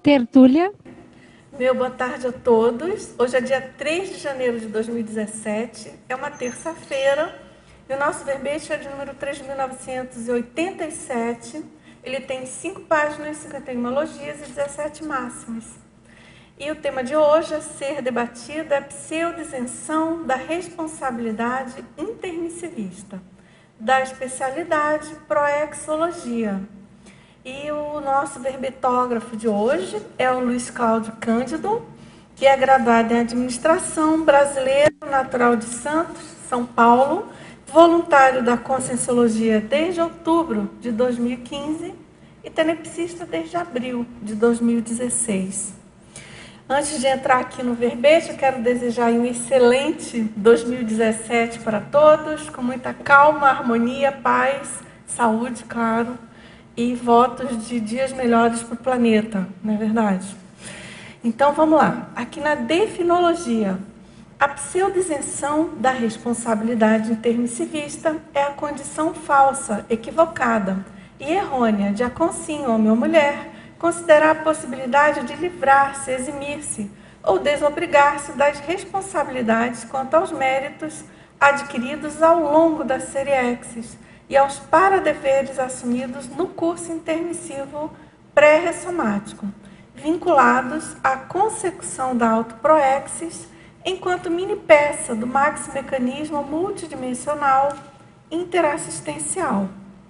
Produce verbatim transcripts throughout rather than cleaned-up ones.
Tertúlia. Meu boa tarde a todos. Hoje é dia três de janeiro de dois mil e dezessete, é uma terça-feira, e o nosso verbete é de número três mil novecentos e oitenta e sete. Ele tem cinco páginas, cinquenta e uma logias e dezessete máximas. E o tema de hoje a ser debatido é a pseudo-isenção da responsabilidade intermissivista, da especialidade proexologia. E o nosso verbetógrafo de hoje é o Luiz Cláudio Cândido, que é graduado em Administração, brasileiro, natural de Santos, São Paulo, voluntário da Conscienciologia desde outubro de dois mil e quinze e tenepsista desde abril de dois mil e dezesseis. Antes de entrar aqui no verbete, eu quero desejar um excelente dois mil e dezessete para todos, com muita calma, harmonia, paz, saúde, claro, e votos de dias melhores para o planeta, não é verdade? Então, vamos lá. Aqui na definologia, a pseudo-isenção da responsabilidade intermissivista é a condição falsa, equivocada e errônea de a consim, homem ou mulher, considerar a possibilidade de livrar-se, eximir-se ou desobrigar-se das responsabilidades quanto aos méritos adquiridos ao longo da série Exis e aos paradeveres assumidos no curso intermissivo pré-ressomático, vinculados à consecução da autoproexis enquanto mini-peça do maxi-mecanismo multidimensional interassistencial.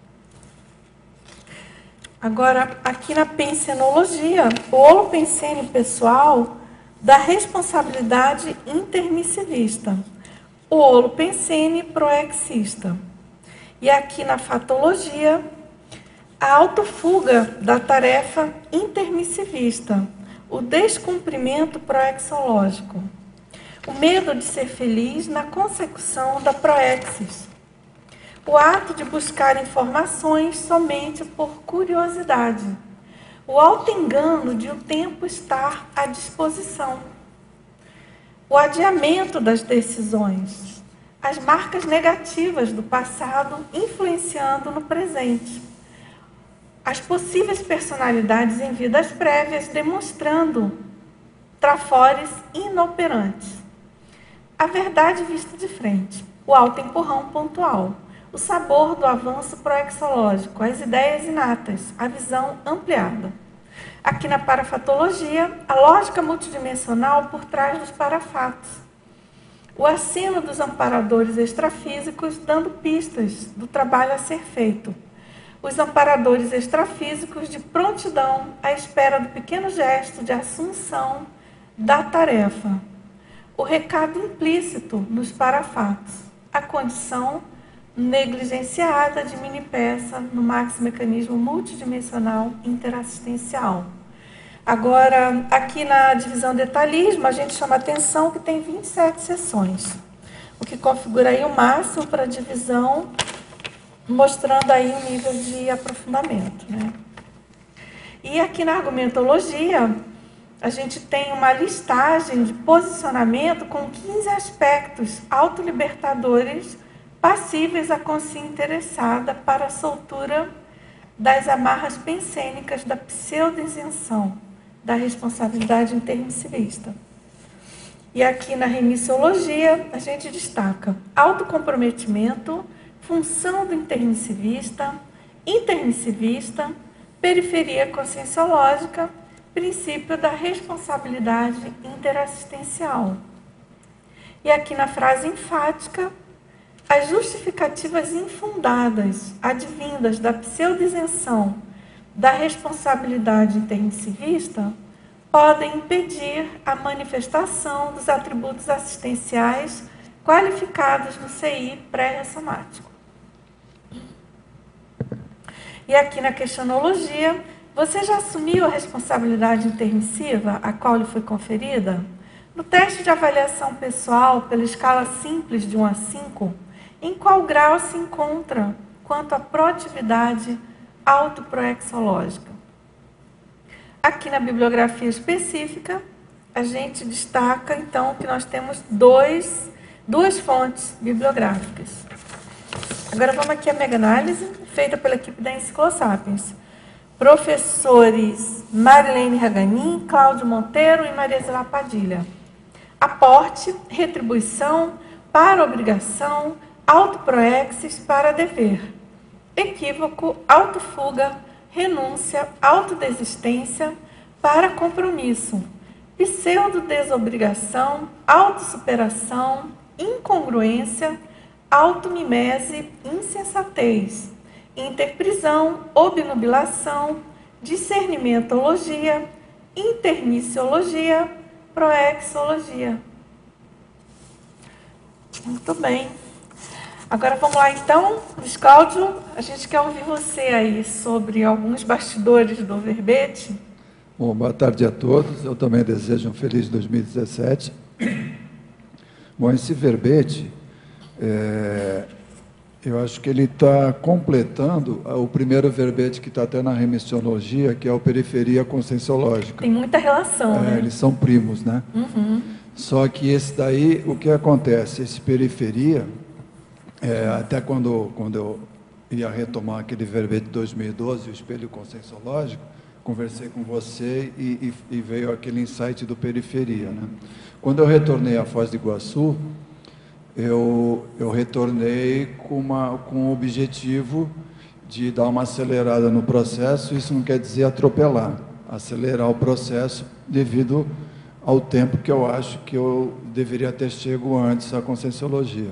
Agora, aqui na pensenologia, o holopensene pessoal da responsabilidade intermissivista, o holopensene proexista. E aqui na fatologia, a autofuga da tarefa intermissivista, o descumprimento proexológico, o medo de ser feliz na consecução da proexis, o ato de buscar informações somente por curiosidade, o auto-engano de o tempo estar à disposição, o adiamento das decisões, as marcas negativas do passado influenciando no presente, as possíveis personalidades em vidas prévias demonstrando trafores inoperantes, a verdade vista de frente, o auto-empurrão pontual, o sabor do avanço proexológico, as ideias inatas, a visão ampliada. Aqui na parafatologia, a lógica multidimensional por trás dos parafatos, o aceno dos amparadores extrafísicos dando pistas do trabalho a ser feito, os amparadores extrafísicos de prontidão à espera do pequeno gesto de assunção da tarefa, o recado implícito nos parafatos, a condição negligenciada de mini-peça no maxi-mecanismo multidimensional interassistencial. Agora, aqui na divisão detalhismo, a gente chama a atenção que tem vinte e sete seções, o que configura aí o máximo para a divisão, mostrando aí o nível de aprofundamento, né? E aqui na argumentologia, a gente tem uma listagem de posicionamento com quinze aspectos autolibertadores passíveis à consciência interessada para a soltura das amarras pensênicas da pseudo-isenção da responsabilidade intermissivista. E aqui na remissiologia, a gente destaca autocomprometimento, função do intermissivista, intermissivista, periferia conscienciológica, princípio da responsabilidade interassistencial. E aqui na frase enfática, as justificativas infundadas, advindas da pseudo-isenção da responsabilidade intermissivista, podem impedir a manifestação dos atributos assistenciais qualificados no C I pré-ressomático. E aqui na questionologia, você já assumiu a responsabilidade intermissiva a qual lhe foi conferida? No teste de avaliação pessoal, pela escala simples de um a cinco, em qual grau se encontra quanto à proatividade autoproexológica? Aqui na bibliografia específica, a gente destaca, então, que nós temos dois, duas fontes bibliográficas. Agora vamos aqui à mega-análise, feita pela equipe da Enciclosapiens. Professores Marilene Raganin, Cláudio Monteiro e Maria Zilá Padilha. Aporte, retribuição, para obrigação, autoproexis para dever. Equívoco, autofuga, renúncia, autodesistência, para compromisso. Pseudo-desobrigação, autossuperação, incongruência, automimese, insensatez. Interprisão, obnubilação, discernimentologia, intermissiologia, proexologia. Muito bem. Agora vamos lá então, Luiz Cláudio, a gente quer ouvir você aí sobre alguns bastidores do verbete. Bom, boa tarde a todos, eu também desejo um feliz dois mil e dezessete. Bom, esse verbete, é, eu acho que ele está completando o primeiro verbete que está até na remissiologia, que é o periferia conscienciológica. Tem muita relação, é, né? Eles são primos, né? Uhum. Só que esse daí, o que acontece? Esse periferia, é, até quando, quando eu ia retomar aquele verbete de dois mil e doze, o espelho conscienciológico, conversei com você e, e, e veio aquele insight do periferia, né? Quando eu retornei à Foz do Iguaçu, eu, eu retornei com, uma, com o objetivo de dar uma acelerada no processo. Isso não quer dizer atropelar, acelerar o processo devido ao tempo que eu acho que eu deveria ter chego antes à conscienciologia.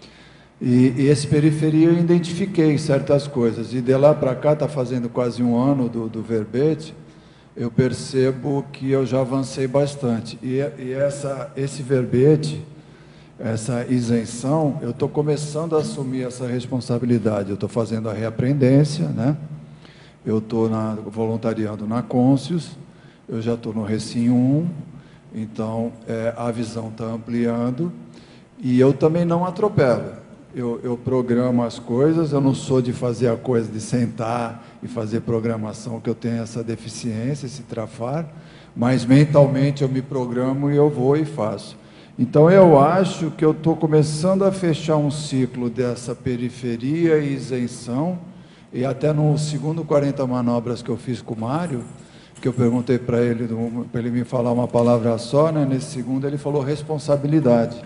E, e esse periferia eu identifiquei certas coisas, e de lá para cá, está fazendo quase um ano do, do verbete, eu percebo que eu já avancei bastante. E, e essa, esse verbete, essa isenção, eu estou começando a assumir essa responsabilidade. Eu estou fazendo a reaprendência, né? Eu estou voluntariando na Conscius, eu já estou no Recim um, então é, a visão está ampliando, e eu também não atropelo. Eu, eu programo as coisas, eu não sou de fazer a coisa de sentar e fazer programação, que eu tenho essa deficiência, esse trafar, mas mentalmente eu me programo e eu vou e faço. Então eu acho que eu estou começando a fechar um ciclo dessa periferia e isenção, e até no segundo quarenta manobras que eu fiz com o Mário, que eu perguntei para ele, para ele me falar uma palavra só, né? Nesse segundo ele falou responsabilidade,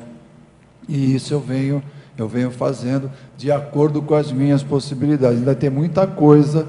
e isso eu venho... eu venho fazendo de acordo com as minhas possibilidades. Ainda tem muita coisa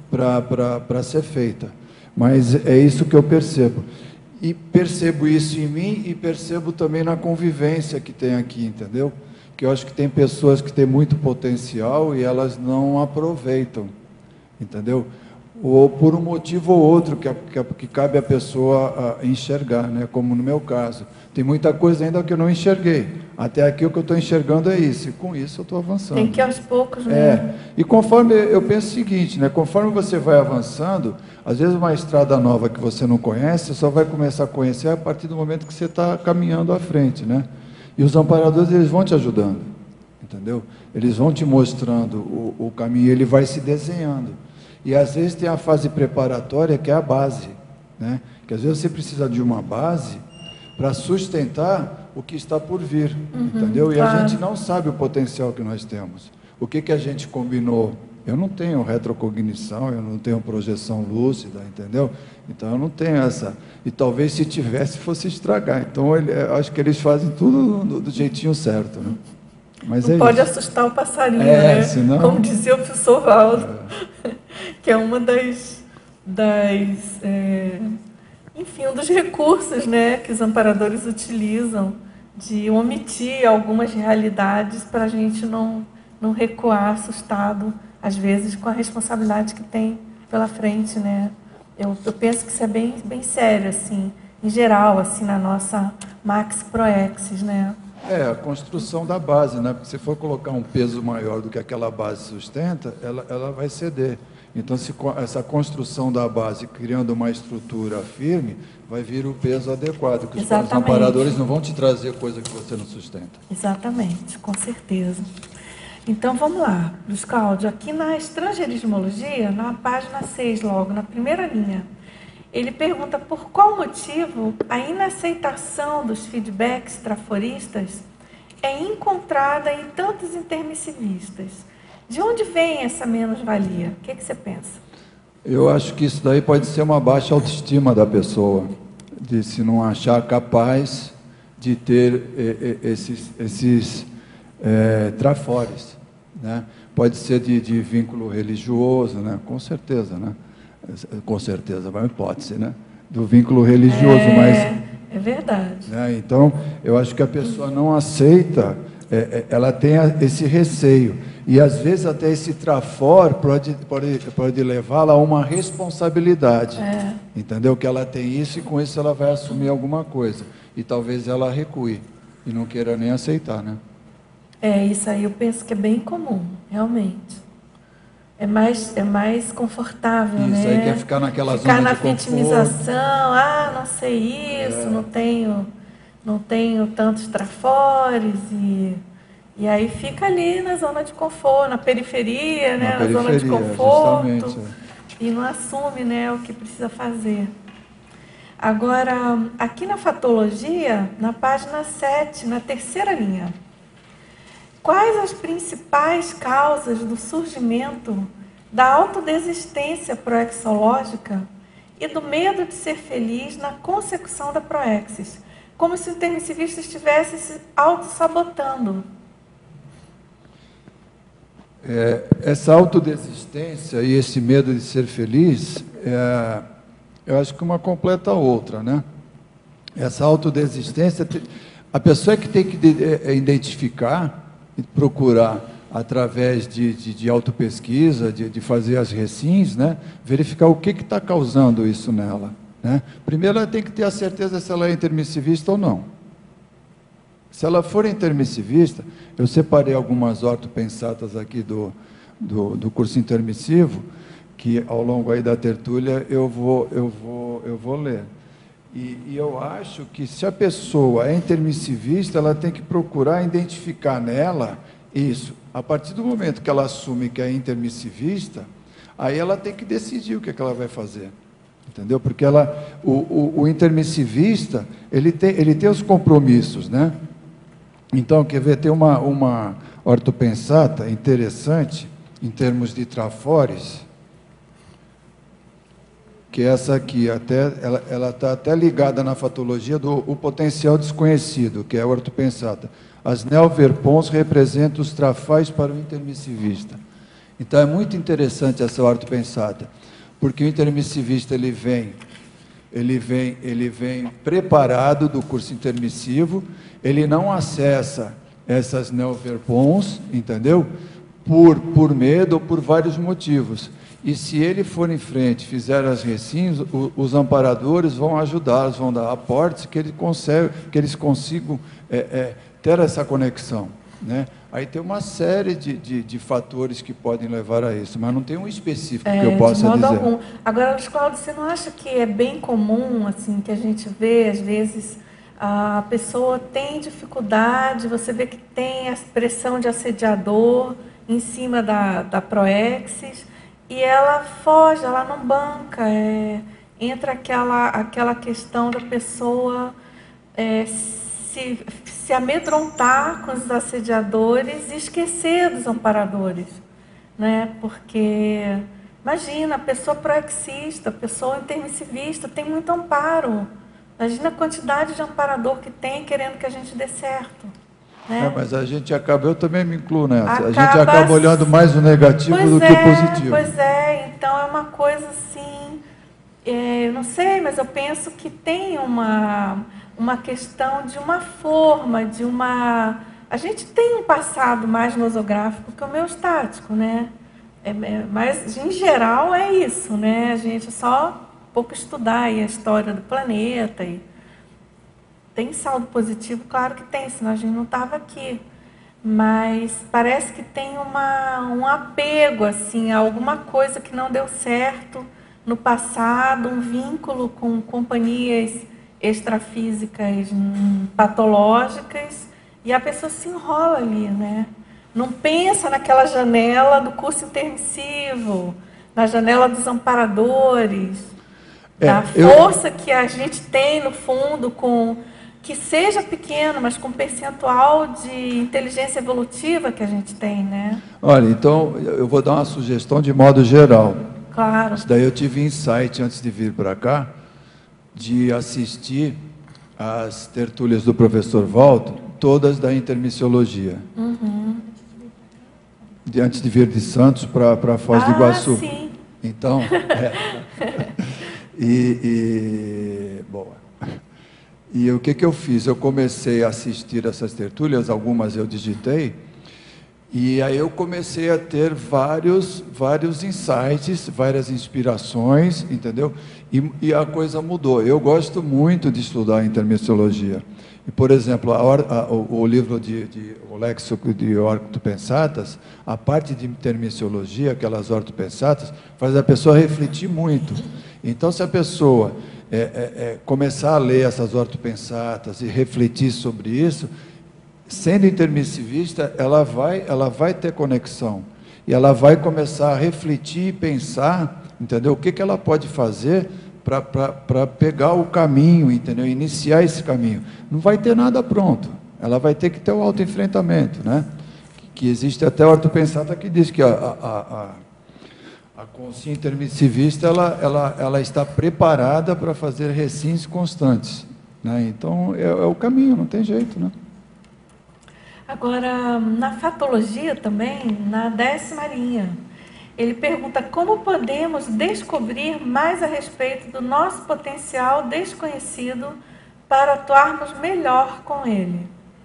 para ser feita, mas é isso que eu percebo. E percebo isso em mim e percebo também na convivência que tem aqui, entendeu? Que eu acho que tem pessoas que têm muito potencial e elas não aproveitam, entendeu? Ou por um motivo ou outro que, que, que cabe a pessoa a enxergar, né? Como no meu caso. Tem muita coisa ainda que eu não enxerguei. Até aqui o que eu estou enxergando é isso, e com isso eu estou avançando. Tem que ir aos poucos, né? É, e conforme, eu penso o seguinte, né? Conforme você vai avançando, às vezes uma estrada nova que você não conhece, você só vai começar a conhecer a partir do momento que você está caminhando à frente, né? E os amparadores, eles vão te ajudando, entendeu? Eles vão te mostrando o, o caminho, ele vai se desenhando. E às vezes tem a fase preparatória, que é a base, né? Que às vezes você precisa de uma base para sustentar o que está por vir, uhum, entendeu? E claro, a gente não sabe o potencial que nós temos. O que, que a gente combinou? Eu não tenho retrocognição, eu não tenho projeção lúcida, entendeu? Então eu não tenho essa... E talvez se tivesse, fosse estragar. Então ele, eu acho que eles fazem tudo do, do jeitinho certo, né? Mas não é pode isso. assustar o passarinho, é, né? Senão... Como dizia o professor Valdo, é. que é uma das... das é... enfim, um dos recursos, né, que os amparadores utilizam de omitir algumas realidades para a gente não, não recuar assustado, às vezes, com a responsabilidade que tem pela frente, né? Eu, eu penso que isso é bem, bem sério, assim, em geral, assim, na nossa Max Proexis, né? É, a construção da base, né? Porque se for colocar um peso maior do que aquela base sustenta, ela, ela vai ceder. Então, se essa construção da base, criando uma estrutura firme, vai vir o peso adequado, que os amparadores não vão te trazer coisa que você não sustenta. Exatamente, com certeza. Então, vamos lá, Luiz Cláudio, aqui na estrangeirismologia, na página seis, logo, na primeira linha, ele pergunta por qual motivo a inaceitação dos feedbacks traforistas é encontrada em tantos intermissivistas. De onde vem essa menos-valia? O que, que você pensa? Eu acho que isso daí pode ser uma baixa autoestima da pessoa, de se não achar capaz de ter eh, eh, esses, esses eh, trafores, né? Pode ser de, de vínculo religioso, né? Com certeza, né? Com certeza, é uma hipótese, né? Do vínculo religioso, é, mas... É verdade. Né? Então, eu acho que a pessoa não aceita, é, é, ela tem a, esse receio, e às vezes até esse trafor pode, pode, pode levá-la a uma responsabilidade, É. entendeu? Que ela tem isso e com isso ela vai assumir alguma coisa, e talvez ela recue, e não queira nem aceitar, né? É, isso aí eu penso que é bem comum, realmente. É mais, é mais confortável, Isso, né? aí quer ficar naquela ficar zona na de conforto. vitimização, ah, não sei isso, É. não tenho, não tenho tantos trafores, e, e aí fica ali na zona de conforto, na periferia, né? Na Na zona de periferia, conforto, justamente, e não assume, né, o que precisa fazer. Agora, aqui na fatologia, na página sete, na terceira linha, quais as principais causas do surgimento da autodesistência proexológica e do medo de ser feliz na consecução da proexis? Como se o intermissivista estivesse se autossabotando. É, essa autodesistência e esse medo de ser feliz, é, eu acho que uma completa a outra, né? Essa autodesistência, a pessoa é que tem que identificar e procurar, através de, de, de autopesquisa, de, de fazer as recins, né, verificar o que está causando isso nela, né? Primeiro, ela tem que ter a certeza se ela é intermissivista ou não. Se ela for intermissivista, eu separei algumas ortopensatas aqui do, do, do curso intermissivo, que ao longo aí da tertúlia eu vou, eu vou, eu vou ler. E, e eu acho que se a pessoa é intermissivista, ela tem que procurar identificar nela isso. A partir do momento que ela assume que é intermissivista, aí ela tem que decidir o que, é que ela vai fazer. Entendeu? Porque ela, o, o, o intermissivista, ele tem, ele tem os compromissos, né? Então, quer ver, tem uma, uma ortopensata interessante, em termos de trafores, que é essa aqui, até, ela está até ligada na fatologia do o potencial desconhecido, que é a ortopensata. As neoverpons representam os trafais para o intermissivista. Então, é muito interessante essa ortopensata, porque o intermissivista, ele vem, ele vem, ele vem preparado do curso intermissivo, ele não acessa essas neoverpons, entendeu? Por, por medo ou por vários motivos. E se ele for em frente, fizer as recins, o, os amparadores vão ajudá-los, vão dar aportes que, ele consegue, que eles consigam é, é, ter essa conexão, né? Aí tem uma série de, de, de fatores que podem levar a isso, mas não tem um específico é, que eu possa de modo dizer. Algum. Agora, Luiz Cláudio, você não acha que é bem comum, assim, que a gente vê, às vezes, a pessoa tem dificuldade, você vê que tem a expressão de assediador em cima da, da proexis, e ela foge, ela não banca, é, entra aquela, aquela questão da pessoa é, se, se amedrontar com os assediadores e esquecer dos amparadores, né? Porque, imagina, a pessoa proexista, a pessoa intermissivista tem muito amparo. Imagina a quantidade de amparador que tem querendo que a gente dê certo. Né? É, mas a gente acaba, eu também me incluo nessa, acaba, a gente acaba olhando mais o negativo pois do é, que o positivo. Pois é, então é uma coisa assim, é, eu não sei, mas eu penso que tem uma, uma questão de uma forma, de uma... A gente tem um passado mais nosográfico que o homeostático, né? É, é, mas, em geral, é isso, né? A gente só um pouco estudar aí a história do planeta e... Tem saldo positivo? Claro que tem, senão a gente não estava aqui. Mas parece que tem uma, um apego assim, a alguma coisa que não deu certo no passado, um vínculo com companhias extrafísicas hum, patológicas, e a pessoa se enrola ali, né? Não pensa naquela janela do curso intermissivo, na janela dos amparadores, é, da força eu... que a gente tem no fundo com... que seja pequeno, mas com percentual de inteligência evolutiva que a gente tem, né? Olha, então, eu vou dar uma sugestão de modo geral. Claro. Isso daí eu tive insight antes de vir para cá, de assistir às tertúlias do professor Waldo, todas da intermissiologia. Uhum. De, antes de vir de Santos para para Foz ah, do Iguaçu. Sim. Então, é. e, e, bom, e o que, que eu fiz? Eu comecei a assistir essas tertúlias, algumas eu digitei, e aí eu comecei a ter vários, vários insights, várias inspirações, entendeu? E, e a coisa mudou. Eu gosto muito de estudar intermissiologia. E, por exemplo, a, a, o, o livro de, de o Léxico de Ortopensatas, a parte de intermissiologia, aquelas ortopensatas, faz a pessoa refletir muito. Então, se a pessoa é, é, é, começar a ler essas ortopensatas e refletir sobre isso, sendo intermissivista, ela vai, ela vai ter conexão. E ela vai começar a refletir e pensar, entendeu? O que, que ela pode fazer para pegar o caminho, entendeu? Iniciar esse caminho. Não vai ter nada pronto. Ela vai ter que ter o autoenfrentamento, né? Que, que existe até a ortopensata que diz que a, a, a, a consciência intermissivista ela, ela, ela está preparada para fazer recins constantes, né? Então, é, é o caminho, não tem jeito, né? Agora, na fatologia também, na décima linha, ele pergunta como podemos descobrir mais a respeito do nosso potencial desconhecido para atuarmos melhor com ele.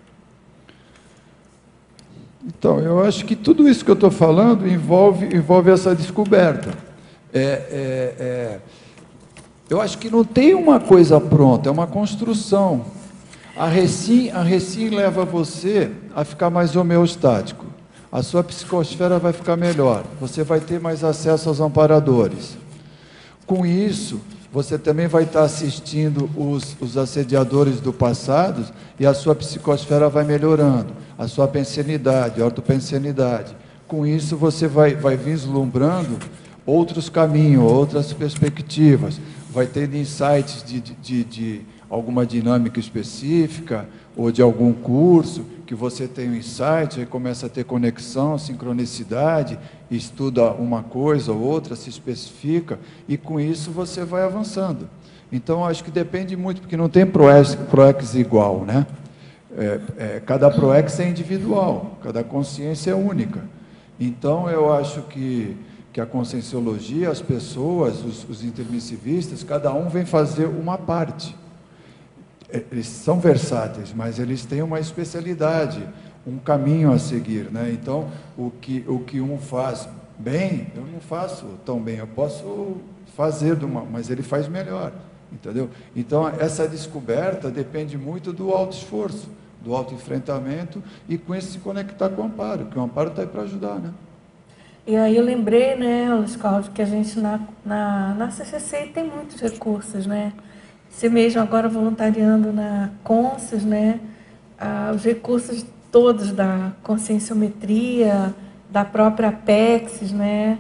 Então, eu acho que tudo isso que eu estou falando envolve, envolve essa descoberta. É, é, é, eu acho que não tem uma coisa pronta, é uma construção. A recim, a recim leva você a ficar mais homeostático. A sua psicosfera vai ficar melhor, você vai ter mais acesso aos amparadores. Com isso, você também vai estar assistindo os, os assediadores do passado e a sua psicosfera vai melhorando, a sua pensenidade, a ortopensenidade. Com isso, você vai, vai vislumbrando outros caminhos, outras perspectivas, vai tendo insights de, de, de, de alguma dinâmica específica ou de algum curso, que você tem um insight, aí começa a ter conexão, sincronicidade, estuda uma coisa ou outra, se especifica, e com isso você vai avançando. Então, acho que depende muito, porque não tem proex, proex igual, né? É, é, cada proex é individual, cada consciência é única. Então, eu acho que, que a conscienciologia, as pessoas, os, os intermissivistas, cada um vem fazer uma parte. Eles são versáteis, mas eles têm uma especialidade, um caminho a seguir, né? Então, o que, o que um faz bem, eu não faço tão bem, eu posso fazer, de uma, mas ele faz melhor, entendeu? Então, essa descoberta depende muito do autoesforço, do autoenfrentamento e com isso se conectar com o amparo, que o amparo está aí para ajudar, né? E aí eu lembrei, né, Luiz Cláudio, que a gente na, na, na C C C tem muitos recursos, né? Você mesmo agora voluntariando na Conscius, né? Ah, os recursos todos da conscienciometria, da própria Apexis, né?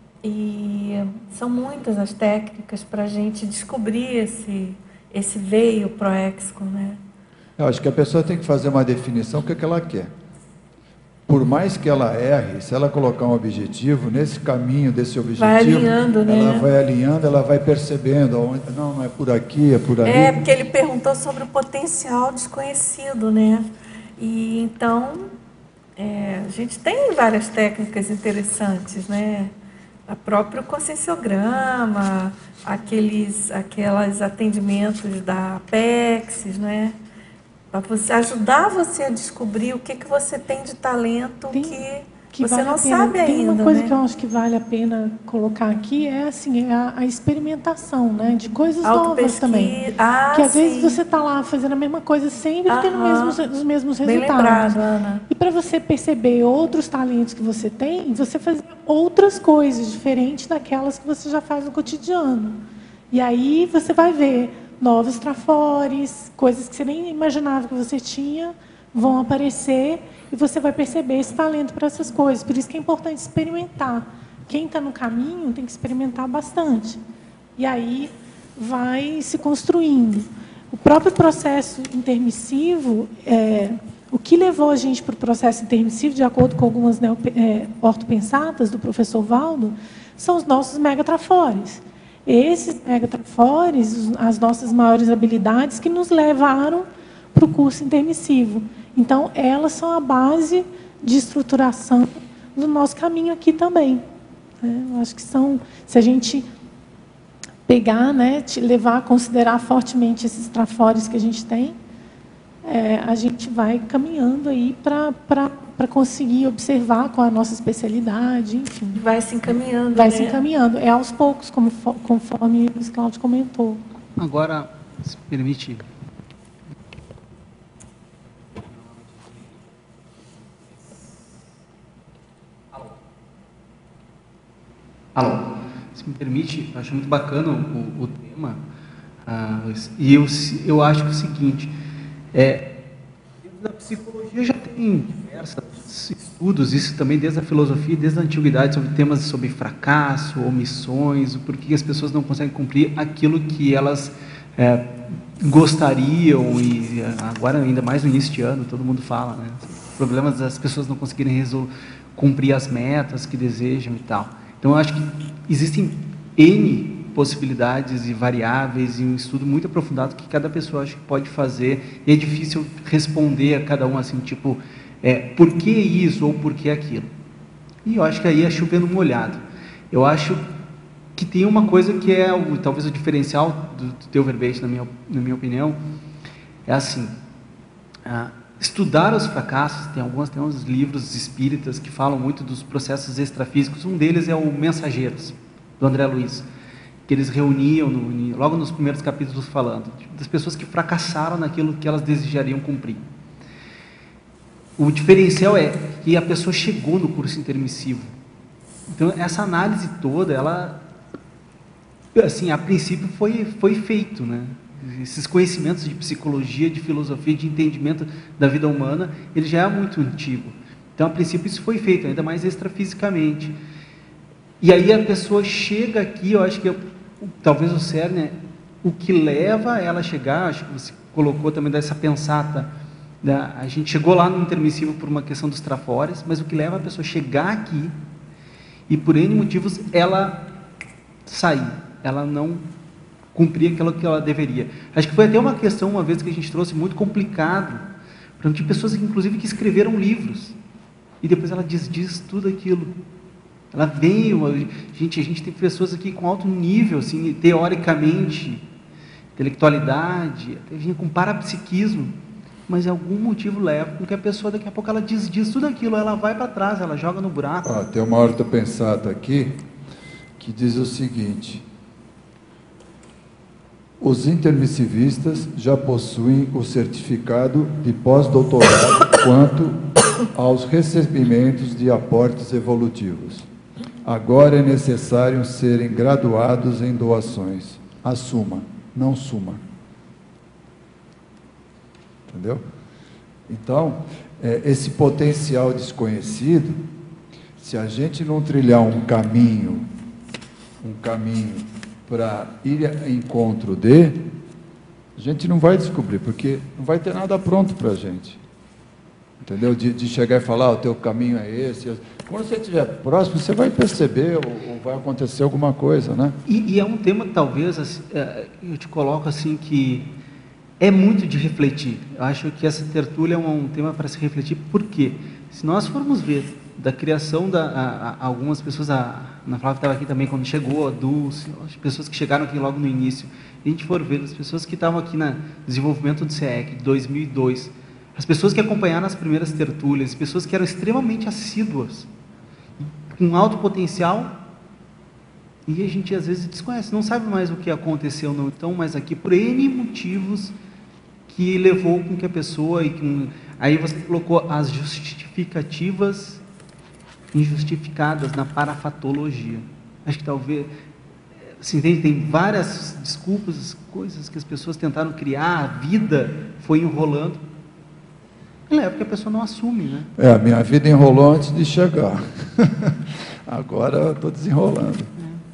E são muitas as técnicas para a gente descobrir esse, esse veio proéxico, né? Eu acho que a pessoa tem que fazer uma definição do que, é que ela quer. Por mais que ela erre, se ela colocar um objetivo, nesse caminho desse objetivo, vai alinhando, né? Ela vai alinhando, ela vai percebendo, onde, não, não é por aqui, é por ali. É, porque ele perguntou sobre o potencial desconhecido, né? E então, é, a gente tem várias técnicas interessantes, né? O próprio conscienciograma, aqueles, aqueles atendimentos da Apexis, né? Para você ajudar você a descobrir o que, que você tem de talento tem, que, que você vale não sabe ainda. Tem uma coisa, né? que eu acho que vale a pena colocar aqui, é assim, é a, a experimentação, né? De coisas novas também. Ah, que às sim. vezes você está lá fazendo a mesma coisa sempre Aham. tendo mesmos, os mesmos Bem resultados. lembrado, Ana. E para você perceber outros talentos que você tem, você fazer outras coisas diferentes daquelas que você já faz no cotidiano. E aí você vai ver novos trafores, coisas que você nem imaginava que você tinha, vão aparecer e você vai perceber esse talento para essas coisas. Por isso que é importante experimentar. Quem está no caminho tem que experimentar bastante. E aí vai se construindo. O próprio processo intermissivo, é, o que levou a gente para o processo intermissivo, de acordo com algumas neo, é, ortopensatas do professor Waldo, são os nossos megatrafores. Esses megatrafores, as nossas maiores habilidades que nos levaram para o curso intermissivo. Então, elas são a base de estruturação do nosso caminho aqui também. Eu acho que são, se a gente pegar, né, levar a considerar fortemente esses trafores que a gente tem, é, a gente vai caminhando aí para para conseguir observar qual é a nossa especialidade, enfim. Vai se encaminhando. Vai né? se encaminhando. É aos poucos, como, conforme o Cláudio comentou. Agora, se permite... Alô? Alô? Se me permite, eu acho muito bacana o, o tema, ah, e eu, eu acho que é o seguinte, é, a psicologia já tem diversos estudos, isso também desde a filosofia, desde a antiguidade, sobre temas sobre fracasso, omissões, o porquê as pessoas não conseguem cumprir aquilo que elas é, gostariam, e agora ainda mais no início de ano, todo mundo fala, né? Problemas das pessoas não conseguirem resolver, cumprir as metas que desejam e tal. Então, eu acho que existem N possibilidades e variáveis e um estudo muito aprofundado que cada pessoa acho que pode fazer, e é difícil responder a cada um assim, tipo, é, por que isso ou por que aquilo? E eu acho que aí é chovendo molhado. Eu acho que tem uma coisa que é o, talvez o diferencial do, do teu verbete, na minha, na minha opinião, é assim, ah, estudar os fracassos, tem alguns, tem uns livros espíritas que falam muito dos processos extrafísicos, um deles é o Mensageiros, do André Luiz, que eles reuniam, no, logo nos primeiros capítulos, falando das pessoas que fracassaram naquilo que elas desejariam cumprir. O diferencial é que a pessoa chegou no curso intermissivo. Então, essa análise toda, ela, assim, a princípio foi, foi feito, né? Esses conhecimentos de psicologia, de filosofia, de entendimento da vida humana, ele já é muito antigo. Então, a princípio, isso foi feito, ainda mais extrafisicamente. E aí a pessoa chega aqui, eu acho que eu, talvez o cerne é o que leva ela a chegar, acho que você colocou também dessa pensata, né? A gente chegou lá no intermissivo por uma questão dos trafores, mas o que leva a pessoa a chegar aqui e por N motivos ela sair, ela não cumprir aquilo que ela deveria. Acho que foi até uma questão, uma vez que a gente trouxe, muito complicado, porque tinha pessoas, inclusive, que escreveram livros, e depois ela desdiz tudo aquilo. Ela veio, a gente, a gente tem pessoas aqui com alto nível, assim, teoricamente, intelectualidade, até vinha com parapsiquismo, mas algum motivo leva com que a pessoa, daqui a pouco, ela desdiz tudo aquilo, ela vai para trás, ela joga no buraco. Ah, tem uma horta pensata aqui, que diz o seguinte: os intermissivistas já possuem o certificado de pós-doutorado quanto aos recebimentos de aportes evolutivos. Agora é necessário serem graduados em doações. Assuma, não suma. Entendeu? Então, é, esse potencial desconhecido, se a gente não trilhar um caminho, um caminho para ir ao encontro de, a gente não vai descobrir, porque não vai ter nada pronto para a gente. Entendeu? De, de chegar e falar, ah, o teu caminho é esse. Quando você estiver próximo, você vai perceber ou, ou vai acontecer alguma coisa, né? E, e é um tema, talvez, assim, eu te coloco assim, que é muito de refletir. Eu acho que essa tertúlia é um, um tema para se refletir, porque se nós formos ver da criação da a, a, algumas pessoas, a Ana Flávia estava aqui também quando chegou, a Dulce, as pessoas que chegaram aqui logo no início, e a gente for ver as pessoas que estavam aqui no desenvolvimento do C E C de dois mil e dois, as pessoas que acompanharam as primeiras tertúlias, as pessoas que eram extremamente assíduas, com alto potencial, e a gente às vezes desconhece, não sabe mais o que aconteceu, não estão mais aqui por N motivos que levou com que a pessoa, e que, aí você colocou as justificativas injustificadas na parafatologia. Acho que talvez, assim, tem, tem várias desculpas, coisas que as pessoas tentaram criar, a vida foi enrolando, e leva que a pessoa não assume, né? É, a minha vida enrolou antes de chegar. Agora eu estou desenrolando.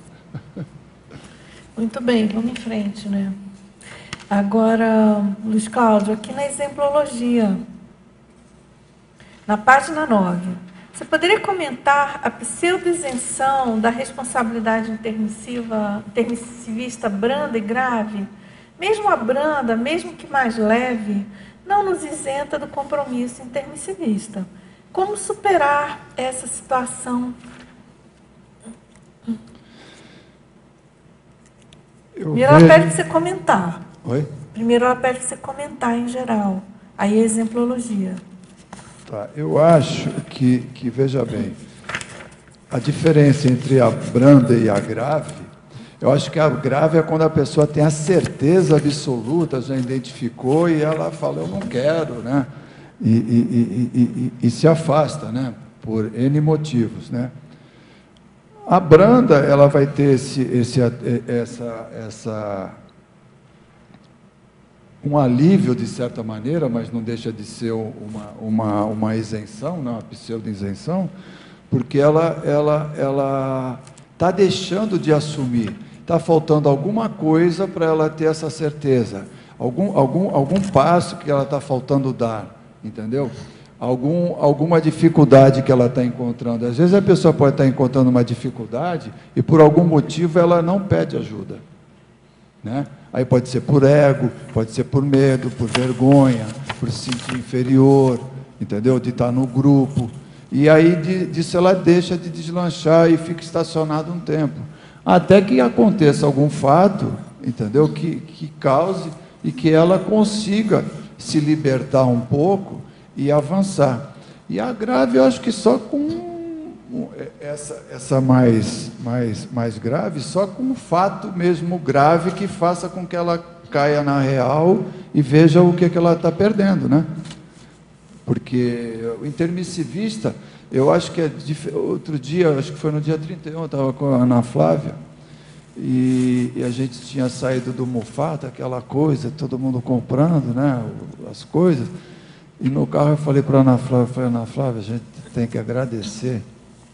Muito bem, vamos em frente, né? Agora, Luiz Cláudio, aqui na exemplologia, na página nove, Você poderia comentar a pseudo-isenção da responsabilidade intermissiva, intermissivista branda e grave? Mesmo a branda, mesmo que mais leve, não nos isenta do compromisso intermissivista. Como superar essa situação? Eu Primeiro ela vejo... pede para você comentar. Oi? Primeiro ela pede para você comentar em geral. Aí a exemplologia. Tá, eu acho que, que, veja bem, a diferença entre a branda e a grave, eu acho que a grave é quando a pessoa tem a certeza absoluta, já identificou e ela fala, eu não quero, né? E, e, e, e, e, e se afasta, né? Por N motivos, né? A branda, ela vai ter esse, esse, essa, essa, um alívio, de certa maneira, mas não deixa de ser uma, uma, uma isenção, não, uma pseudo-isenção, porque ela ela ela está deixando de assumir, está faltando alguma coisa para ela ter essa certeza, algum, algum, algum passo que ela está faltando dar, entendeu? Algum, alguma dificuldade que ela está encontrando. Às vezes a pessoa pode estar encontrando uma dificuldade e por algum motivo ela não pede ajuda, né? Aí pode ser por ego, pode ser por medo, por vergonha, por se sentir inferior, entendeu? De estar no grupo. E aí de, disso ela deixa de deslanchar e fica estacionada um tempo. Até que aconteça algum fato, entendeu? Que, que cause e que ela consiga se libertar um pouco e avançar. E a grave, eu acho que só com essa, essa mais, mais, mais grave, só com um fato mesmo grave que faça com que ela caia na real e veja o que, que ela está perdendo, né? Porque o intermissivista, eu acho que é dif... outro dia, acho que foi no dia trinta e um, eu estava com a Ana Flávia, e, e a gente tinha saído do Mufata, aquela coisa, todo mundo comprando, né, as coisas, e no carro eu falei para a Ana Flávia, eu falei, Ana Flávia, a gente tem que agradecer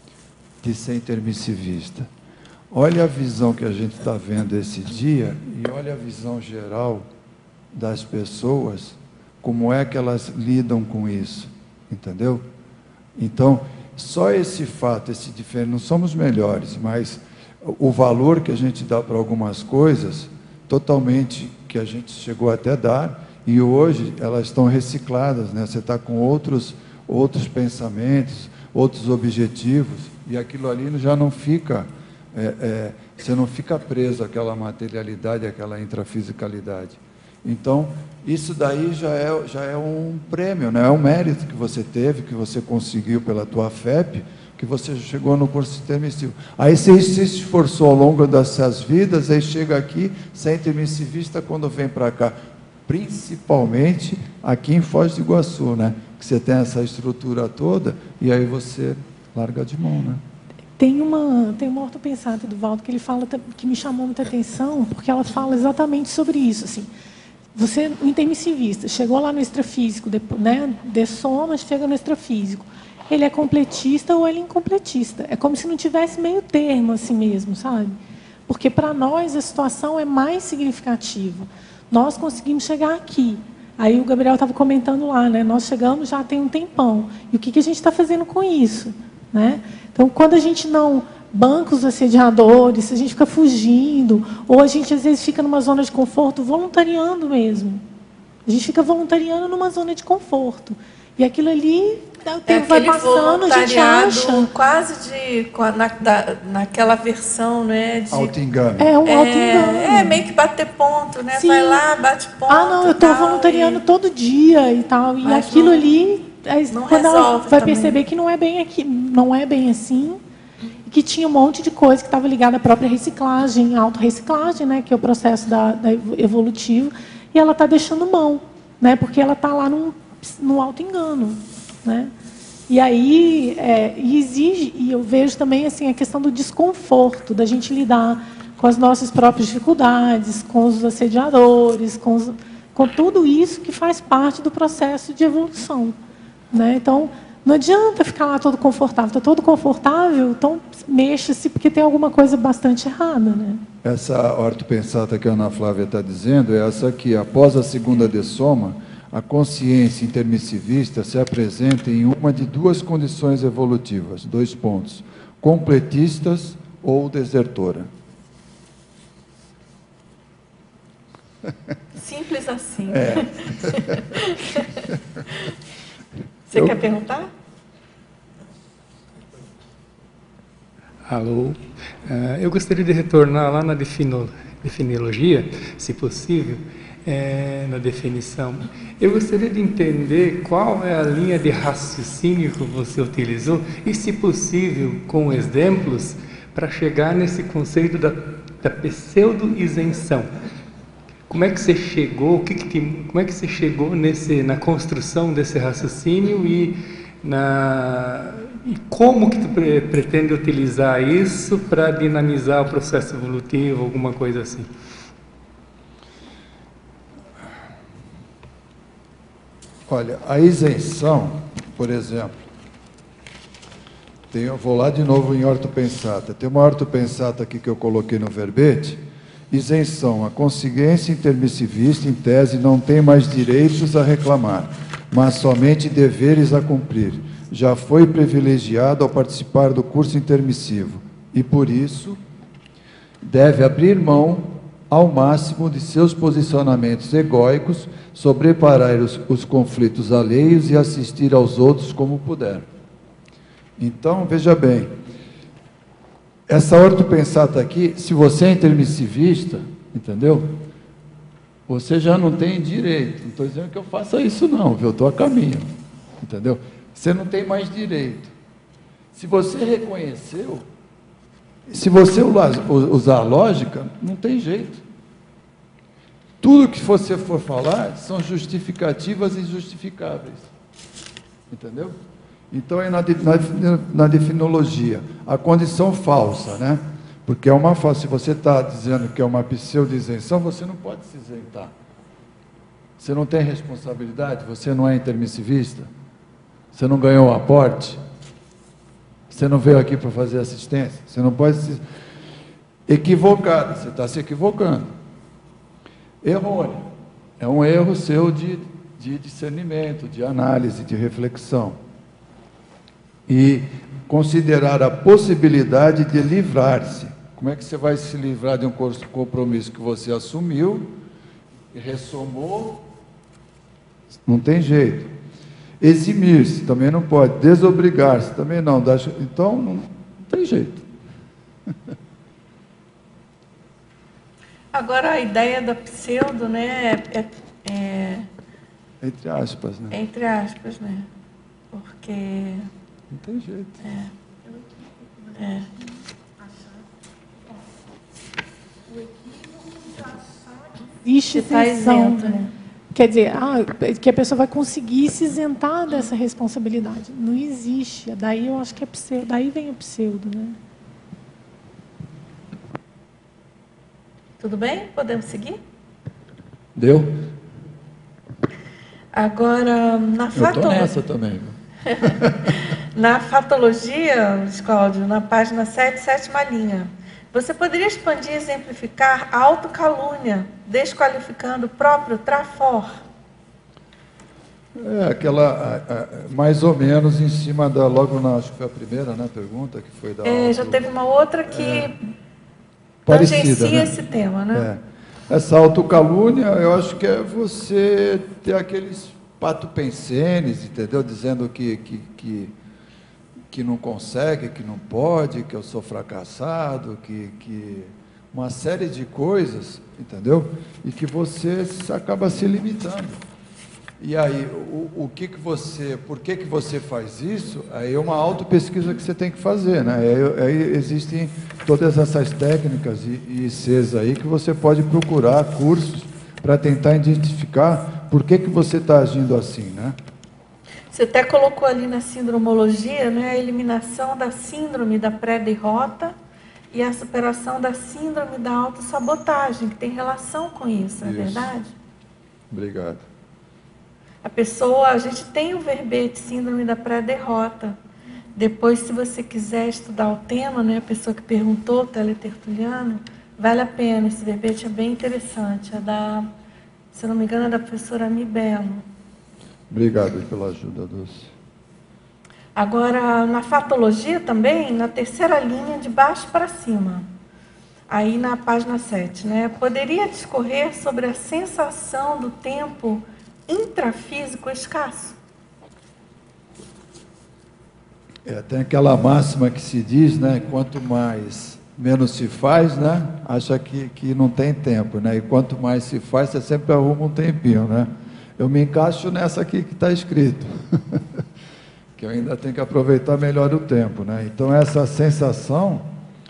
de ser intermissivista. Olha a visão que a gente está vendo esse dia, e olha a visão geral das pessoas, como é que elas lidam com isso, entendeu? Então, só esse fato, esse diferente, não somos melhores, mas o valor que a gente dá para algumas coisas, totalmente, que a gente chegou até a dar, e hoje elas estão recicladas, né? Você está com outros, outros pensamentos, outros objetivos, e aquilo ali já não fica, é, é, você não fica preso àquela materialidade, àquela intrafisicalidade. Então, isso daí já é, já é um prêmio, né? É um mérito que você teve, que você conseguiu pela tua F E P, que você chegou no curso intermissivo. Aí você se esforçou ao longo dessas vidas, aí chega aqui, você é intermissivista quando vem para cá, principalmente aqui em Foz do Iguaçu, né? Que você tem essa estrutura toda, e aí você larga de mão, né? Tem uma, tem uma ortopensata do Valdo que ele fala, que me chamou muita atenção, porque ela fala exatamente sobre isso, assim. Você, o intermissivista, chegou lá no extrafísico, né, dessoma, chega no extrafísico. Ele é completista ou ele é incompletista. É como se não tivesse meio termo assim mesmo, sabe? Porque para nós a situação é mais significativa. Nós conseguimos chegar aqui. Aí o Gabriel estava comentando lá, né? Nós chegamos já tem um tempão. E o que, que a gente está fazendo com isso, né? Então, quando a gente não banca os assediadores, se a gente fica fugindo, ou a gente às vezes fica numa zona de conforto, voluntariando mesmo. A gente fica voluntariando numa zona de conforto. E aquilo ali, o tempo é vai passando, a gente acha. Quase de. Na, da, naquela versão, né? De, auto-engano. É, um auto-engano. É, é, meio que bater ponto, né? Sim. Vai lá, bate ponto. Ah, não, eu estou voluntariando e... todo dia e tal. E Mas aquilo não, ali, não quando ela vai também. perceber que não é bem aqui, não é bem assim. E que tinha um monte de coisa que estava ligada à própria reciclagem, autorreciclagem, né? Que é o processo da, da evolutivo. E ela está deixando mão, né? Porque ela está lá num. no auto-engano, né? E aí é, e exige, e eu vejo também assim a questão do desconforto, da gente lidar com as nossas próprias dificuldades, com os assediadores, com, os, com tudo isso que faz parte do processo de evolução, né? Então, não adianta ficar lá todo confortável, está todo confortável, então mexa-se porque tem alguma coisa bastante errada, né? Essa ortopensata que a Ana Flávia está dizendo é essa aqui, após a segunda dessoma, a consciência intermissivista se apresenta em uma de duas condições evolutivas, dois pontos, completistas ou desertora. Simples assim. É. Você Eu... quer perguntar? Alô, uh, eu gostaria de retornar lá na defino, definologia, se possível, é, na definição. Eu gostaria de entender qual é a linha de raciocínio que você utilizou e, se possível, com exemplos, para chegar nesse conceito da, da pseudo-isenção. Como é que você chegou, o que que te, como é que você chegou nesse, na construção desse raciocínio e na... E como que tu pre pretende utilizar isso para dinamizar o processo evolutivo, alguma coisa assim? Olha, a isenção, por exemplo, tem, eu vou lá de novo em ortopensata. Tem uma ortopensata aqui que eu coloquei no verbete. Isenção, a consciência intermissivista, em tese, não tem mais direitos a reclamar, mas somente deveres a cumprir. Já foi privilegiado ao participar do curso intermissivo e, por isso, deve abrir mão ao máximo de seus posicionamentos egóicos, sobreparar os, os conflitos alheios e assistir aos outros como puder. Então, veja bem, essa ortopensata aqui, se você é intermissivista, entendeu? Você já não tem direito. Não estou dizendo que eu faça isso não, viu? Eu estou a caminho, entendeu? Você não tem mais direito. Se você reconheceu, se você usar lógica, não tem jeito. Tudo que você for falar são justificativas e injustificáveis. Entendeu? Então, é na, na, na definologia, a condição falsa, né? Porque é uma falsa. Se você está dizendo que é uma pseudo-isenção, você não pode se isentar. Você não tem responsabilidade, você não é intermissivista. Você não ganhou o aporte? Você não veio aqui para fazer assistência? Você não pode se... Equivocado, você está se equivocando. Errôneo. É um erro seu de, de discernimento, de análise, de reflexão. E considerar a possibilidade de livrar-se. Como é que você vai se livrar de um compromisso que você assumiu e ressomou? Não tem jeito. Eximir-se, também não pode. Desobrigar-se, também não. Então, não, não tem jeito. Agora, a ideia da pseudo, né, é, é... Entre aspas, né? Entre aspas, né? Porque... Não tem jeito. É. É. Existe Você tá isenção, isento, né? Quer dizer, ah, que a pessoa vai conseguir se isentar dessa responsabilidade. Não existe. Daí eu acho que é pseudo. Daí vem o pseudo, né? Tudo bem? Podemos seguir? Deu? Agora, na Eu estou fatologia... nessa também. Na fatologia, Luiz Cláudio, na página sete, sétima linha, você poderia expandir e exemplificar a autocalúnia, desqualificando o próprio trafor? É, aquela, a, a, mais ou menos em cima da, logo na, acho que foi a primeira, né, pergunta, que foi da... É, auto, já teve uma outra que é, tangencia, parecida, né? esse tema, né? É. Essa autocalúnia, eu acho que é você ter aqueles patupensenes, entendeu? Dizendo que, que, que, que não consegue, que não pode, que eu sou fracassado, que, que uma série de coisas, entendeu? E que você acaba se limitando. E aí, o, o que que você, por que que você faz isso? Aí é uma autopesquisa que você tem que fazer, né? Aí, aí existem todas essas técnicas e, e I Cs aí que você pode procurar cursos para tentar identificar por que que você está agindo assim, né? Você até colocou ali na sindromologia, né, a eliminação da síndrome da pré-derrota e a superação da síndrome da autossabotagem, que tem relação com isso, não é verdade? Obrigado. A pessoa, a gente tem o verbete síndrome da pré-derrota. Depois, se você quiser estudar o tema, né, a pessoa que perguntou, o teletertuliano, vale a pena, esse verbete é bem interessante. É da, se eu não me engano, é da professora Ami Belo. Obrigado pela ajuda, Dulce. Agora, na fatologia também, na terceira linha, de baixo para cima, aí na página sete, né? Poderia discorrer sobre a sensação do tempo intrafísico escasso? É, tem aquela máxima que se diz, né? Quanto mais menos se faz, né? Acha que, que não tem tempo, né? E quanto mais se faz, você sempre arruma um tempinho, né? Eu me encaixo nessa aqui que está escrito. Que eu ainda tenho que aproveitar melhor o tempo, né? Então, essa sensação,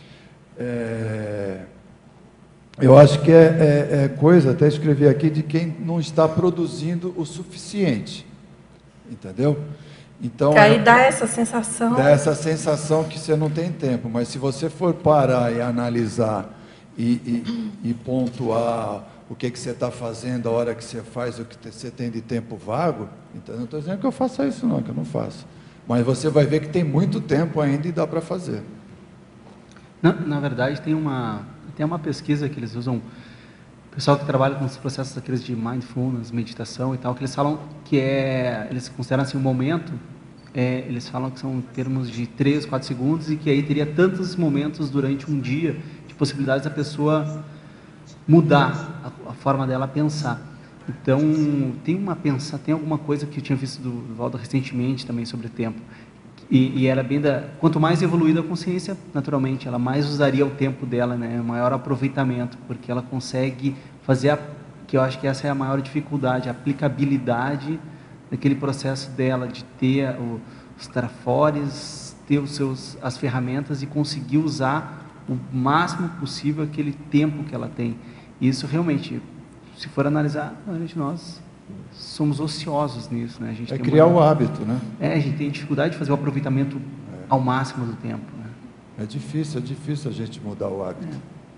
é, eu acho que é, é, é coisa, até escrevi aqui, de quem não está produzindo o suficiente, entendeu? Então, que aí é, dá essa sensação. Dá essa sensação que você não tem tempo, mas se você for parar e analisar e, e, e pontuar o que, que você está fazendo, a hora que você faz, o que você tem de tempo vago, então não estou dizendo que eu faça isso não, que eu não faço. Mas você vai ver que tem muito tempo ainda e dá para fazer. Na, na verdade, tem uma, tem uma pesquisa que eles usam, o pessoal que trabalha com os processos aqueles de mindfulness, meditação e tal, que eles falam que é, eles consideram assim um momento, é, eles falam que são em termos de três, quatro segundos, e que aí teria tantos momentos durante um dia de possibilidades da pessoa mudar a, a forma dela pensar. Então, tem uma pensa, tem alguma coisa que eu tinha visto do, do Valdo recentemente também sobre o tempo, e, e era bem da, quanto mais evoluída a consciência, naturalmente, ela mais usaria o tempo dela, né, maior aproveitamento, porque ela consegue fazer, a, que eu acho que essa é a maior dificuldade, a aplicabilidade daquele processo dela, de ter o, os trafores, ter os seus, as ferramentas e conseguir usar o máximo possível aquele tempo que ela tem. E isso realmente, se for analisar, nós somos ociosos nisso, né? A gente é tem criar uma, o hábito, né? É, a gente tem dificuldade de fazer o aproveitamento é. ao máximo do tempo, né? É difícil, é difícil a gente mudar o hábito.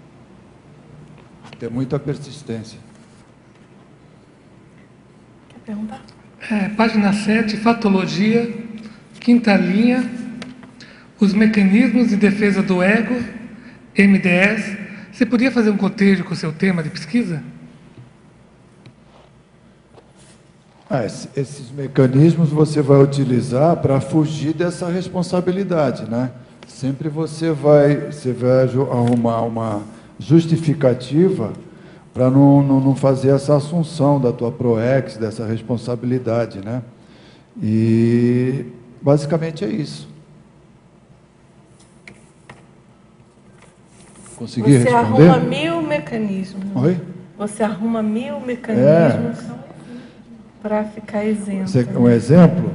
É. Tem muita persistência. Quer perguntar? É, página sete, fatologia, quinta linha, os mecanismos de defesa do ego, M D S. Você podia fazer um cotejo com o seu tema de pesquisa? Ah, esses mecanismos você vai utilizar para fugir dessa responsabilidade, né? Sempre você vai, você vai arrumar uma justificativa para não, não, não fazer essa assunção da tua proex, dessa responsabilidade, né? E basicamente é isso. Consegui Você responder? arruma mil mecanismos. Oi? Você arruma mil mecanismos é. para ficar isento. Você, um exemplo?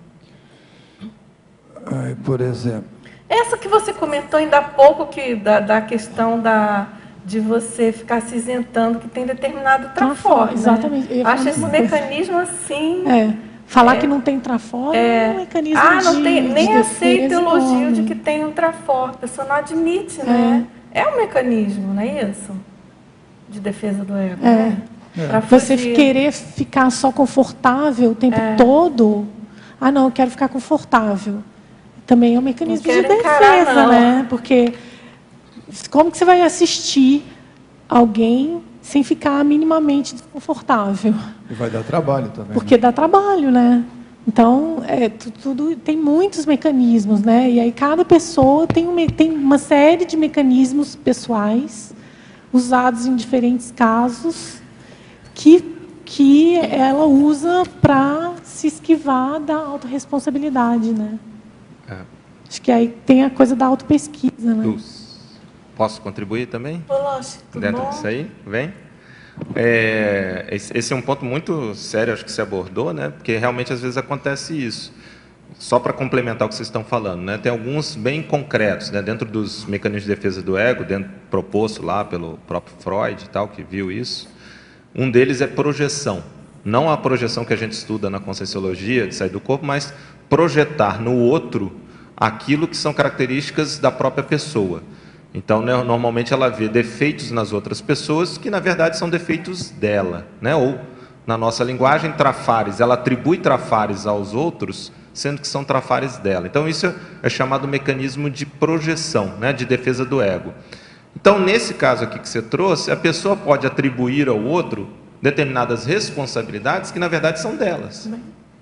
Ai, por exemplo. Essa que você comentou ainda há pouco, que, da, da questão da, de você ficar se isentando, que tem determinado trafor. Exatamente. Né? Acho esse mecanismo assim... É. Falar é, que não tem trafor é, é um mecanismo ah, não de, tem, de nem aceita elogio enorme. de que tem um trafor. A pessoa não admite, né? É, é um mecanismo, não é isso? De defesa do ego. É. Né? É. Você querer ficar só confortável o tempo é. todo. Ah, não, eu quero ficar confortável. Também é um mecanismo de defesa, encarar, né? Porque como que você vai assistir alguém sem ficar minimamente desconfortável? E vai dar trabalho também. Porque né? dá trabalho, né? Então, é, tudo, tem muitos mecanismos, né? E aí cada pessoa tem, um, tem uma série de mecanismos pessoais usados em diferentes casos que, que ela usa para se esquivar da autorresponsabilidade, né? É. Acho que aí tem a coisa da autopesquisa, né? Posso contribuir também? Lógico, dentro bom. disso aí? Vem. É, esse é um ponto muito sério, acho que você abordou, né? Porque realmente às vezes acontece isso. Só para complementar o que vocês estão falando, né? Tem alguns bem concretos, né? Dentro dos mecanismos de defesa do ego, dentro, proposto lá pelo próprio Freud e tal, que viu isso. Um deles é projeção. Não a projeção que a gente estuda na Conscienciologia, de sair do corpo, mas projetar no outro aquilo que são características da própria pessoa. Então, né, normalmente ela vê defeitos nas outras pessoas que, na verdade, são defeitos dela, né? Ou, na nossa linguagem, trafares. Ela atribui trafares aos outros, sendo que são trafares dela. Então, isso é chamado mecanismo de projeção, né, de defesa do ego. Então, nesse caso aqui que você trouxe, a pessoa pode atribuir ao outro determinadas responsabilidades que, na verdade, são delas.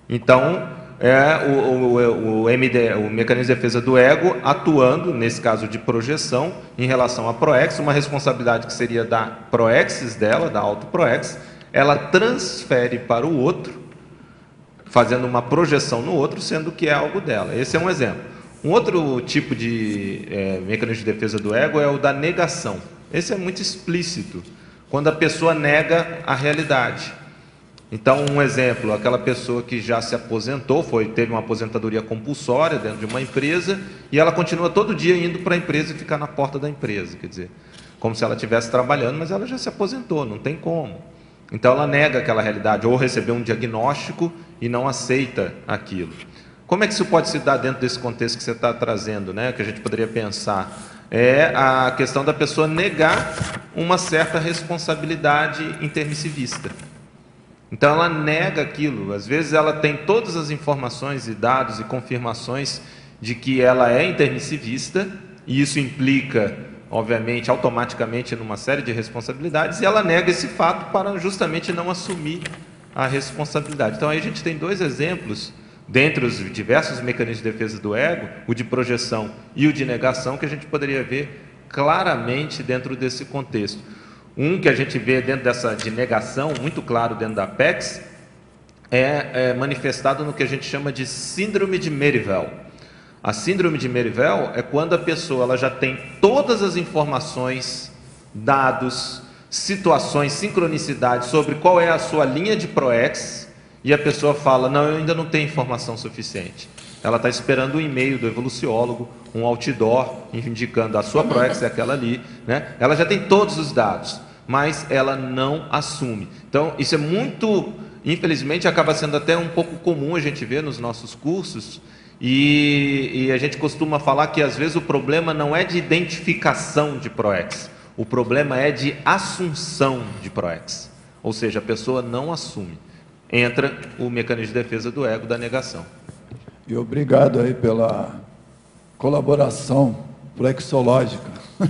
Então, é o, o, o, M D, o mecanismo de defesa do ego atuando, nesse caso de projeção, em relação à proex, uma responsabilidade que seria da proexis dela, da autoproex, ela transfere para o outro, fazendo uma projeção no outro, sendo que é algo dela. Esse é um exemplo. Um outro tipo de é, mecanismo de defesa do ego é o da negação. Esse é muito explícito, quando a pessoa nega a realidade. Então, um exemplo, aquela pessoa que já se aposentou, foi, teve uma aposentadoria compulsória dentro de uma empresa, e ela continua todo dia indo para a empresa e ficar na porta da empresa, quer dizer, como se ela estivesse trabalhando, mas ela já se aposentou, não tem como. Então, ela nega aquela realidade, ou recebeu um diagnóstico e não aceita aquilo. Como é que isso pode se dar dentro desse contexto que você está trazendo, né? Que a gente poderia pensar? É a questão da pessoa negar uma certa responsabilidade intermissivista. Então, ela nega aquilo. Às vezes, ela tem todas as informações e dados e confirmações de que ela é intermissivista, e isso implica, obviamente, automaticamente, numa série de responsabilidades, e ela nega esse fato para justamente não assumir a responsabilidade. Então, aí a gente tem dois exemplos, dentre os diversos mecanismos de defesa do ego, o de projeção e o de negação, que a gente poderia ver claramente dentro desse contexto. Um que a gente vê dentro dessa de negação, muito claro dentro da Apex, é, é manifestado no que a gente chama de síndrome de Merivale. A síndrome de Merivale é quando a pessoa ela já tem todas as informações, dados, situações, sincronicidades sobre qual é a sua linha de proex, e a pessoa fala, não, eu ainda não tenho informação suficiente. Ela está esperando um e-mail do evoluciólogo, um outdoor indicando a sua proex é aquela ali, né? Ela já tem todos os dados, mas ela não assume. Então, isso é muito, infelizmente, acaba sendo até um pouco comum a gente ver nos nossos cursos, e, e a gente costuma falar que às vezes o problema não é de identificação de proex, o problema é de assunção de proex, ou seja, a pessoa não assume. Entra o mecanismo de defesa do ego da negação. E obrigado aí pela colaboração flexológica.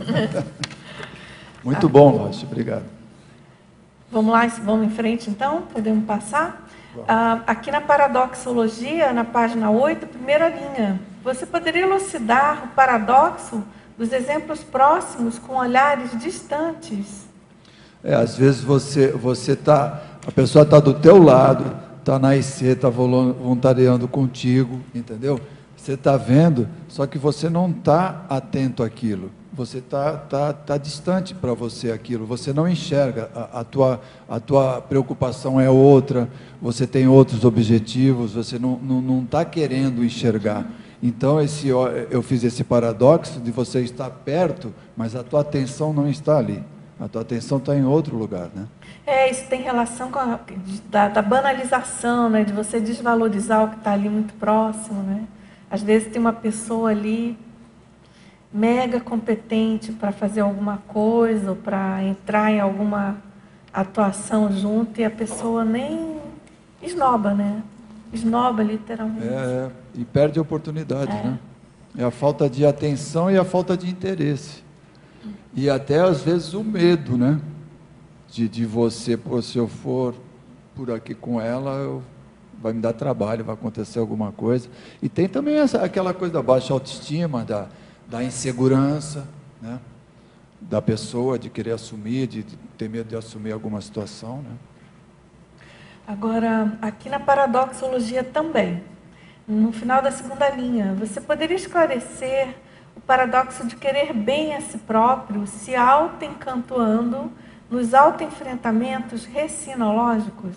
Muito ah, bom, Rocha, obrigado. Vamos lá, vamos em frente então? Podemos passar? Ah, aqui na paradoxologia, na página oito, primeira linha, você poderia elucidar o paradoxo dos exemplos próximos com olhares distantes? É, às vezes você você está, a pessoa está do teu lado, está na I C, está voluntariando contigo, entendeu? Você está vendo, só que você não está atento àquilo. Você está tá, tá distante para você aquilo. Você não enxerga. A, a, tua, a tua preocupação é outra. Você tem outros objetivos. Você não está não, não tá querendo enxergar. Então, esse, eu fiz esse paradoxo de você estar perto, mas a tua atenção não está ali. A tua atenção está em outro lugar, né? É, isso tem relação com a da, da banalização, né? De você desvalorizar o que está ali muito próximo, né? Às vezes tem uma pessoa ali mega competente para fazer alguma coisa, ou para entrar em alguma atuação junto, e a pessoa nem esnoba, né? Esnoba, literalmente. É, e perde a oportunidade, é. né? É a falta de atenção e a falta de interesse. E até, às vezes, o medo, né? De, de você, pô, se eu for por aqui com ela, eu, vai me dar trabalho, vai acontecer alguma coisa. E tem também essa, aquela coisa da baixa autoestima, da, da insegurança, né? Da pessoa, de querer assumir, de, de ter medo de assumir alguma situação, né? Agora, aqui na paradoxologia também, no final da segunda linha, você poderia esclarecer o paradoxo de querer bem a si próprio, se auto-encantoando nos autoenfrentamentos recinológicos?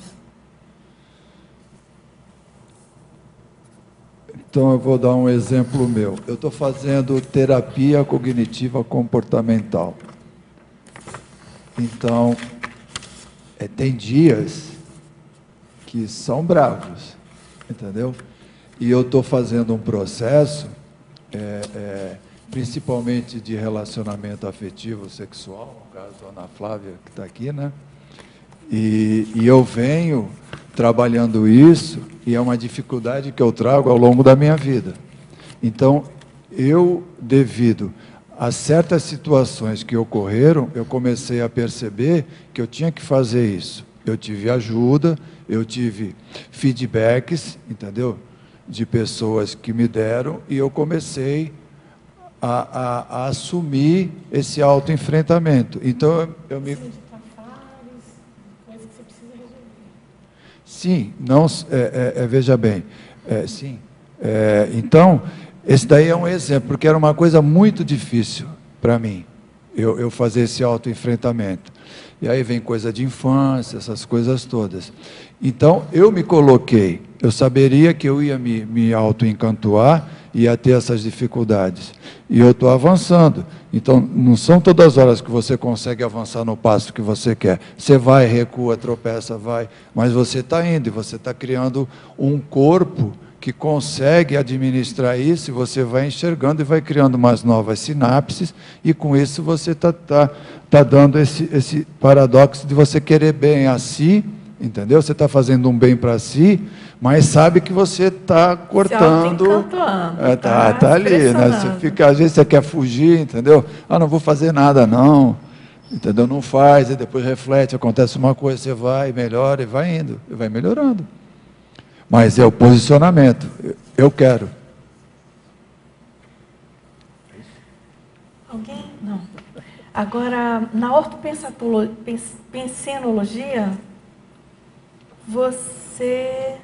Então, eu vou dar um exemplo meu. Eu estou fazendo terapia cognitiva comportamental. Então, é, tem dias que são bravos, entendeu? E eu estou fazendo um processo, é, é, principalmente de relacionamento afetivo sexual, no caso a Ana Flávia que está aqui, né? E, e eu venho trabalhando isso, e é uma dificuldade que eu trago ao longo da minha vida. Então, eu, devido a certas situações que ocorreram, eu comecei a perceber que eu tinha que fazer isso. eu tive ajuda, eu tive feedbacks, entendeu? De pessoas que me deram, e eu comecei a, a, a assumir esse autoenfrentamento. Então, eu, eu me... Sim, não, é, é, é, veja bem, é, sim. É, então, esse daí é um exemplo, porque era uma coisa muito difícil para mim, eu, eu fazer esse autoenfrentamento. E aí vem coisa de infância, essas coisas todas. Então, eu me coloquei, eu saberia que eu ia me, me auto-encantoar, ia ter essas dificuldades. E eu estou avançando. Então, não são todas as horas que você consegue avançar no passo que você quer. Você vai, recua, tropeça, vai. Mas você está indo, e você está criando um corpo que consegue administrar isso, e você vai enxergando e vai criando umas novas sinapses, e com isso você está tá, tá dando esse, esse paradoxo de você querer bem a si, entendeu? Você está fazendo um bem para si, mas sabe que você está cortando. Está é, tá, tá ali, né? Você fica, às vezes você quer fugir, entendeu? Ah, não vou fazer nada, não. Entendeu? Não faz, e depois reflete, acontece uma coisa, você vai, melhora, e vai indo, e vai melhorando. Mas é o posicionamento. Eu quero. Alguém? Não. Agora, na ortopensenologia, você...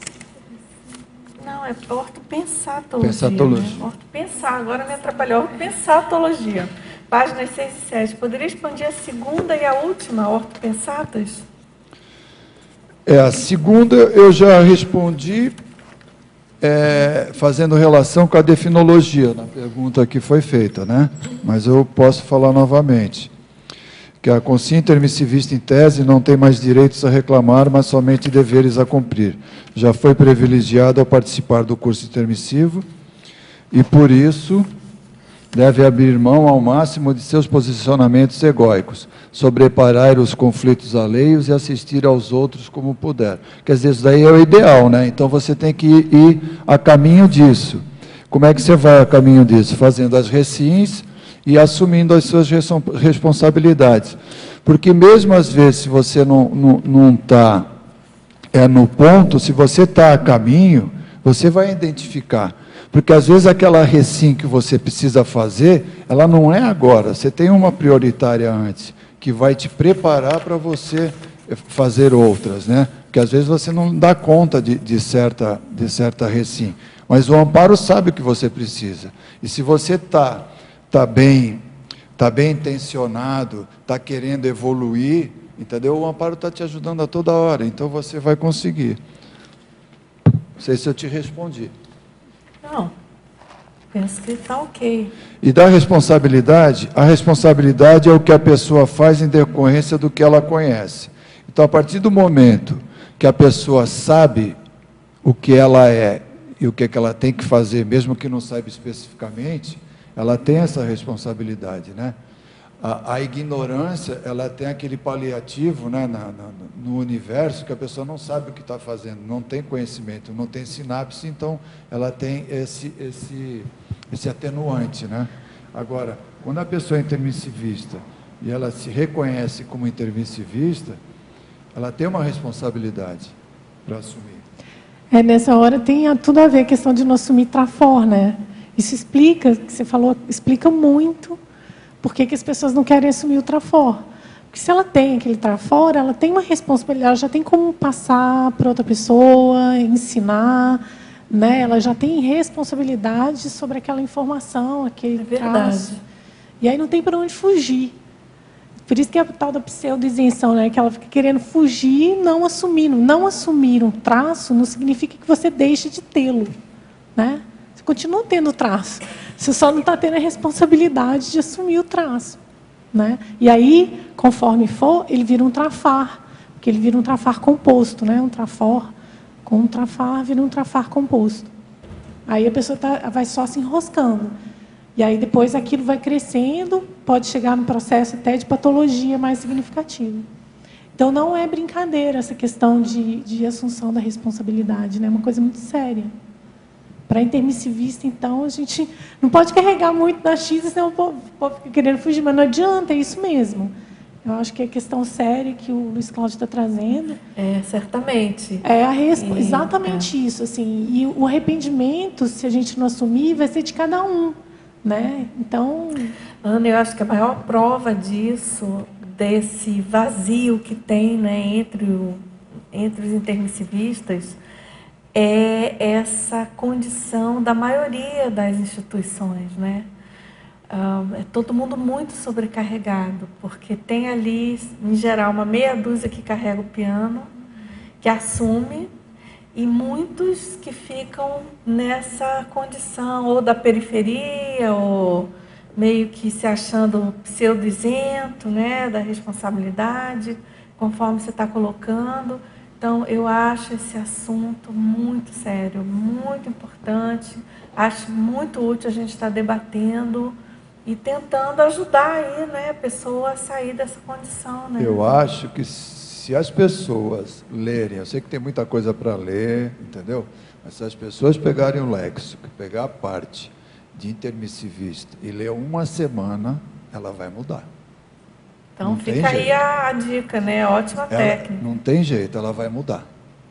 Não, é ortopensatologia. Pensatologia. Né? Ortopensar, agora me atrapalhou. Ortopensatologia. Páginas seis e sete. Poderia expandir a segunda e a última, ortopensatas? É, a segunda eu já respondi, é, fazendo relação com a definologia, na pergunta que foi feita, né? Mas eu posso falar novamente. Que a consciência intermissivista em tese não tem mais direitos a reclamar, mas somente deveres a cumprir. Já foi privilegiado ao participar do curso intermissivo e, por isso, deve abrir mão ao máximo de seus posicionamentos egóicos, sobreparar os conflitos alheios e assistir aos outros como puder. Quer dizer, isso daí é o ideal, né? Então, você tem que ir, ir a caminho disso. Como é que você vai a caminho disso? Fazendo as recins e assumindo as suas responsabilidades. Porque mesmo às vezes, se você não está é, no ponto, se você está a caminho, você vai identificar. Porque às vezes aquela recim que você precisa fazer, ela não é agora, você tem uma prioritária antes, que vai te preparar para você fazer outras, né? Porque às vezes você não dá conta de, de, certa, de certa recim. Mas o amparo sabe o que você precisa. E se você está tá bem, tá bem intencionado, está querendo evoluir, entendeu? O amparo está te ajudando a toda hora, então você vai conseguir. Não sei se eu te respondi. Não, penso que está ok. E da responsabilidade, a responsabilidade é o que a pessoa faz em decorrência do que ela conhece. Então, a partir do momento que a pessoa sabe o que ela é e o que, é que ela tem que fazer, mesmo que não saiba especificamente, ela tem essa responsabilidade, né? A, a ignorância, ela tem aquele paliativo, né, na, na, no universo, que a pessoa não sabe o que está fazendo, não tem conhecimento, não tem sinapse, então ela tem esse, esse, esse atenuante, né? Agora, quando a pessoa é intermissivista e ela se reconhece como intermissivista, ela tem uma responsabilidade para assumir. É, nessa hora tem tudo a ver a questão de não assumir trafor, né? Isso explica, que você falou, explica muito por que, que as pessoas não querem assumir o trafor. Porque se ela tem aquele trafor, ela tem uma responsabilidade, ela já tem como passar para outra pessoa, ensinar, né? Ela já tem responsabilidade sobre aquela informação, aquele é verdade. traço. E aí não tem para onde fugir. Por isso que é a tal da pseudo-isenção, né? Que ela fica querendo fugir, não assumindo. Não assumir um traço não significa que você deixe de tê-lo, né? Você continua tendo traço. Você só não está tendo a responsabilidade de assumir o traço, né? E aí, conforme for, ele vira um trafar, porque ele vira um trafar composto, né? Um trafor com um trafar vira um trafar composto. Aí a pessoa tá, vai só se enroscando. E aí depois aquilo vai crescendo, pode chegar no processo até de patologia mais significativa. Então não é brincadeira essa questão de, de assunção da responsabilidade, né? É uma coisa muito séria. Para intermissivista, então, a gente não pode carregar muito na X, senão o povo, o povo fica querendo fugir, mas não adianta, é isso mesmo. Eu acho que é a questão séria que o Luiz Cláudio está trazendo. É, certamente. É a resp... E, exatamente é. isso, assim. E o arrependimento, se a gente não assumir, vai ser de cada um, né? Então, Ana, eu acho que a maior prova disso, desse vazio que tem, né, entre, o, entre os intermissivistas, é essa condição da maioria das instituições, né? Uh, é todo mundo muito sobrecarregado, porque tem ali, em geral, uma meia dúzia que carrega o piano, que assume, e muitos que ficam nessa condição, ou da periferia, ou meio que se achando pseudo-isento, né, da responsabilidade, conforme você está colocando. Então, eu acho esse assunto muito sério, muito importante, acho muito útil a gente estar debatendo e tentando ajudar aí, né, a pessoa a sair dessa condição. Né? Eu acho que se as pessoas lerem, eu sei que tem muita coisa para ler, entendeu? Mas se as pessoas pegarem o léxico, pegar a parte de intermissivista e ler uma semana, ela vai mudar. Então, não fica aí a, a dica, né? Ótima ela, técnica. Não tem jeito, ela vai mudar.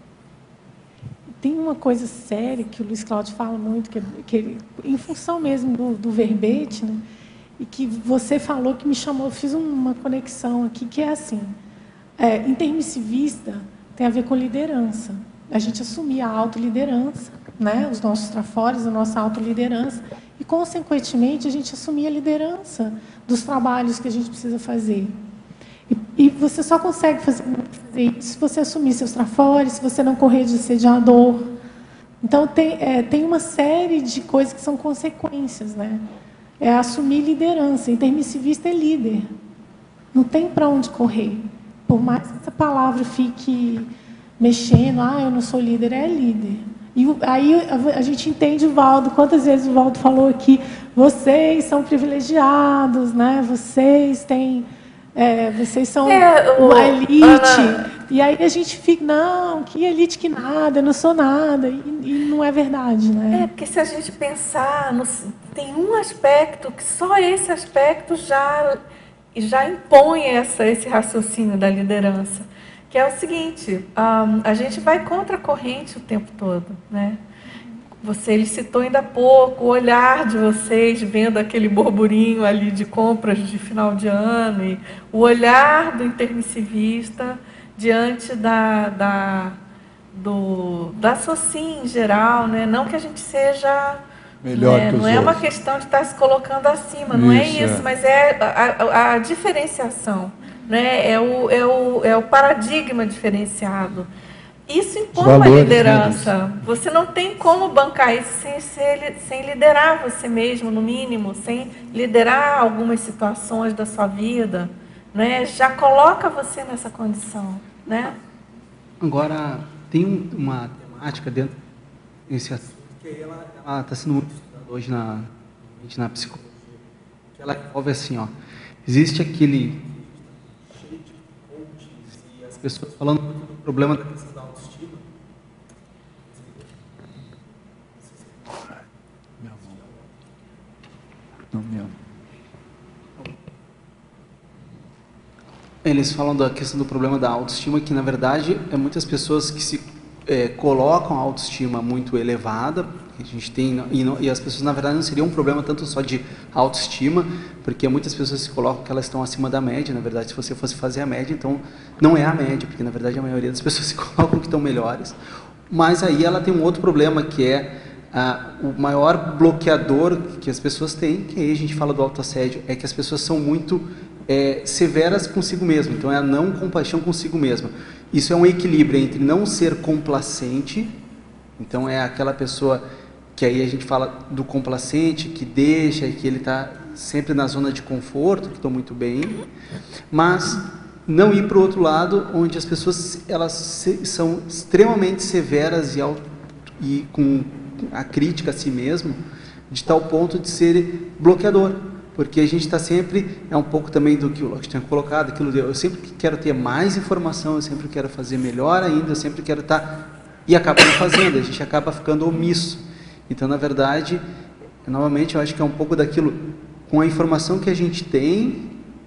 tem uma coisa séria que o Luiz Cláudio fala muito, que, que em função mesmo do, do verbete, né? E que você falou que me chamou, eu fiz uma conexão aqui, que é assim, é, intermissivista tem a ver com liderança. A gente assumir a autoliderança, né? Os nossos trafores, a nossa autoliderança, e, consequentemente, a gente assumir a liderança dos trabalhos que a gente precisa fazer. E, e você só consegue fazer, fazer isso se você assumir seus trafores, se você não correr de assediador. Então, tem, é, tem uma série de coisas que são consequências, né? É assumir liderança. Intermissivista é líder. Não tem para onde correr. Por mais que essa palavra fique mexendo, ah, eu não sou líder, é líder. E aí a, a gente entende o Valdo, quantas vezes o Valdo falou aqui, vocês são privilegiados, né? Vocês têm, é, vocês são é, o, uma elite. Ana... E aí a gente fica, não, que elite que nada, eu não sou nada. E, e não é verdade, né? É, porque se a gente pensar, no, tem um aspecto que só esse aspecto já, já impõe essa, esse raciocínio da liderança. Que é o seguinte, um, a gente vai contra a corrente o tempo todo, né? Você, ele citou ainda há pouco o olhar de vocês vendo aquele burburinho ali de compras de final de ano, e o olhar do intermissivista diante da, da, do, da SOCIM em geral, né? Não que a gente seja... Melhor né? que os Não é uma outros. questão de estar se colocando acima, não é Isso, isso, é. mas é a, a, a diferenciação. Né? É, o, é, o, é o paradigma diferenciado. Isso impõe Valores, uma liderança. né? Você não tem como bancar isso sem, ser, sem liderar você mesmo, no mínimo, sem liderar algumas situações da sua vida. Né? Já coloca você nessa condição. Né? Agora, tem um, uma temática dentro desse assunto que ela está sendo muito estudada hoje na, na psicologia. Que ela envolve assim, ó, existe aquele... pessoas falando muito do problema da questão da autoestima. Não me amo. Eles falam da questão do problema da autoestima, que na verdade é muitas pessoas que se é, colocam a autoestima muito elevada, que a gente tem, e, não, e as pessoas na verdade não seria um problema tanto só de autoestima, porque muitas pessoas se colocam que elas estão acima da média. Na verdade, se você fosse fazer a média, então não é a média, porque na verdade a maioria das pessoas se colocam que estão melhores. Mas aí ela tem um outro problema, que é ah, o maior bloqueador que as pessoas têm, que aí a gente fala do autoassédio, é que as pessoas são muito é, severas consigo mesmo. Então é a não compaixão consigo mesma. Isso é um equilíbrio entre não ser complacente, então é aquela pessoa que aí a gente fala do complacente, que deixa, que ele está sempre na zona de conforto, que estou muito bem, mas não ir para o outro lado, onde as pessoas elas se, são extremamente severas e, auto, e com a crítica a si mesmo, de tal ponto de ser bloqueador, porque a gente está sempre, é um pouco também do que o Locke tinha colocado, aquilo de, eu sempre quero ter mais informação, eu sempre quero fazer melhor ainda, eu sempre quero estar, e acaba não fazendo, a gente acaba ficando omisso. Então, na verdade, novamente, eu acho que é um pouco daquilo, com a informação que a gente tem,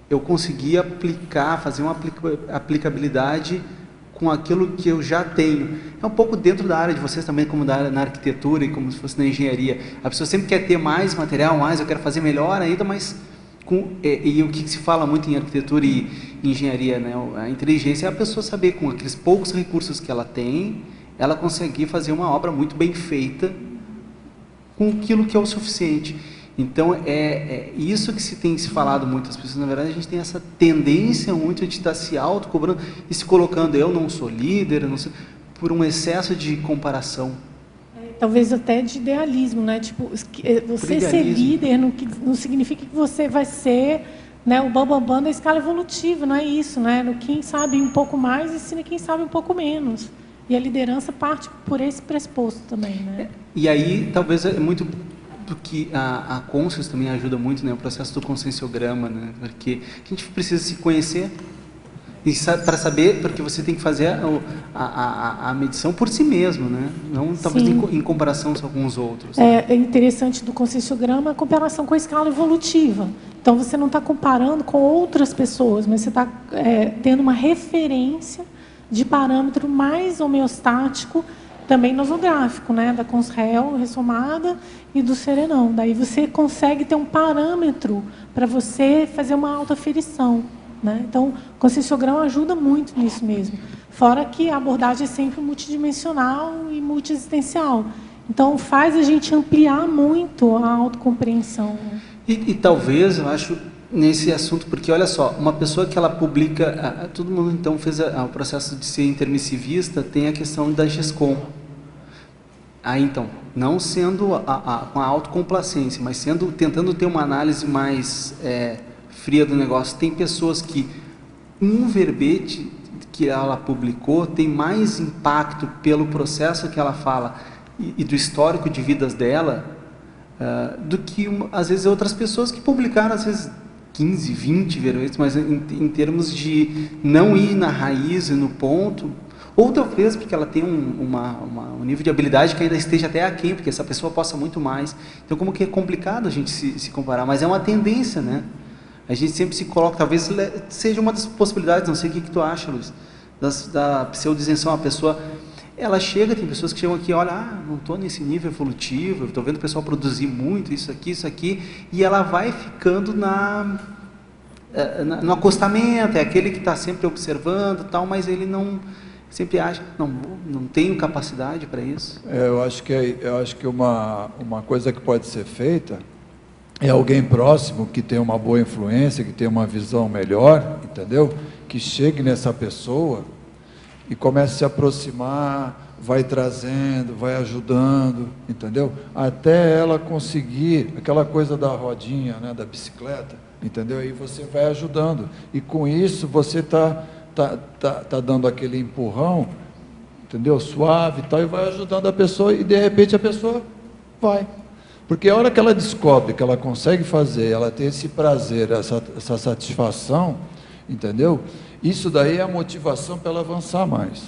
eu conseguir aplicar, fazer uma aplica aplicabilidade com aquilo que eu já tenho. É um pouco dentro da área de vocês também, como da área na arquitetura e como se fosse na engenharia. A pessoa sempre quer ter mais material, mais, eu quero fazer melhor ainda, mas... Com, e, e o que se fala muito em arquitetura e engenharia, né? A inteligência é a pessoa saber, com aqueles poucos recursos que ela tem, ela conseguir fazer uma obra muito bem feita com aquilo que é o suficiente. Então, é, é isso que se tem se falado muito. As pessoas, na verdade, a gente tem essa tendência muito de estar se autocobrando e se colocando, eu não sou líder, eu não sou, por um excesso de comparação. Talvez até de idealismo, né? Tipo, você ser líder não, não significa que você vai ser, né, o bambambam da escala evolutiva, não é isso, né? No quem sabe um pouco mais ensina quem sabe um pouco menos. E a liderança parte por esse pressuposto também, né? E aí, talvez, é muito do que a, a Conscious também ajuda muito, né? O processo do conscienciograma, né? Porque a gente precisa se conhecer e para saber, porque você tem que fazer a, a, a, a medição por si mesmo, né? Não talvez em, em comparação só com os outros. É, é interessante do conscienciograma a comparação com a escala evolutiva. Então, você não está comparando com outras pessoas, mas você está é, tendo uma referência de parâmetro mais homeostático, também nosográfico, né? Da Consrel ressomada e do Serenão. Daí você consegue ter um parâmetro para você fazer uma autoaferição. Né? Então, o conscienciograma ajuda muito nisso mesmo. Fora que a abordagem é sempre multidimensional e multiexistencial. Então, faz a gente ampliar muito a autocompreensão. Né? E, e talvez, eu acho, nesse assunto, porque, olha só, uma pessoa que ela publica... A, a, todo mundo, então, fez a, a, o processo de ser intermissivista, tem a questão da GESCOM. Aí, então, não sendo a, a, com a autocomplacência, mas sendo, tentando ter uma análise mais... É, fria do negócio. Tem pessoas que um verbete que ela publicou tem mais impacto pelo processo que ela fala e, e do histórico de vidas dela uh, do que, uma, às vezes, outras pessoas que publicaram, às vezes, quinze, vinte verbetes, mas em, em termos de não ir na raiz e no ponto, ou talvez porque ela tem um, uma, uma, um nível de habilidade que ainda esteja até aquém, porque essa pessoa possa muito mais. Então, como que é complicado a gente se, se comparar, mas é uma tendência, né? A gente sempre se coloca, talvez seja uma das possibilidades, não sei o que, que tu acha, Luiz, das, da pseudo-isenção. A pessoa, ela chega, tem pessoas que chegam aqui, olha, ah, não estou nesse nível evolutivo, estou vendo o pessoal produzir muito, isso aqui, isso aqui, e ela vai ficando na, na, no acostamento, é aquele que está sempre observando, tal, mas ele não, sempre acha, não, não tenho capacidade para isso. É, eu acho que, eu acho que uma, uma coisa que pode ser feita é alguém próximo que tem uma boa influência, que tem uma visão melhor, entendeu? Que chegue nessa pessoa e comece a se aproximar, vai trazendo, vai ajudando, entendeu? Até ela conseguir aquela coisa da rodinha, né, da bicicleta, entendeu? Aí você vai ajudando. E com isso você está tá, tá, tá dando aquele empurrão, entendeu? Suave e tal, e vai ajudando a pessoa e de repente a pessoa vai. Porque a hora que ela descobre que ela consegue fazer, ela tem esse prazer, essa, essa satisfação, entendeu? Isso daí é a motivação para ela avançar mais.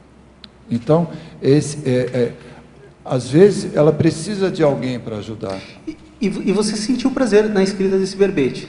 Então, esse, é, é, às vezes, ela precisa de alguém para ajudar. E, e, e você sentiu prazer na escrita desse verbete?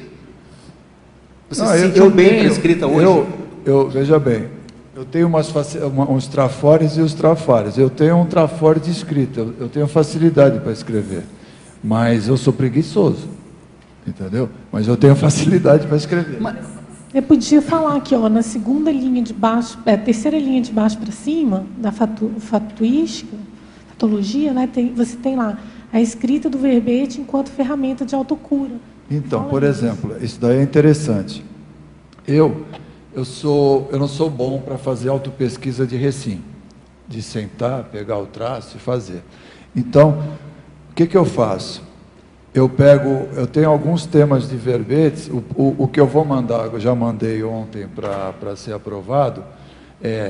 Você Não, se eu sentiu bem tenho, para a escrita hoje? Eu, eu, veja bem, eu tenho umas, uma, uns trafores e os trafares. Eu tenho um trafore de escrita, eu, eu tenho facilidade para escrever. Mas eu sou preguiçoso, entendeu? Mas eu tenho facilidade para escrever. Mas eu podia falar aqui, ó, na segunda linha de baixo, é, terceira linha de baixo para cima, da fatu, fatuística, fatologia, né, tem, você tem lá a escrita do verbete enquanto ferramenta de autocura. Então, Fala por aí. exemplo, isso daí é interessante. Eu, eu, sou, eu não sou bom para fazer autopesquisa de recim, de sentar, pegar o traço e fazer. Então, o que, que eu faço? Eu pego, eu tenho alguns temas de verbetes, o, o, o que eu vou mandar, eu já mandei ontem para ser aprovado, é,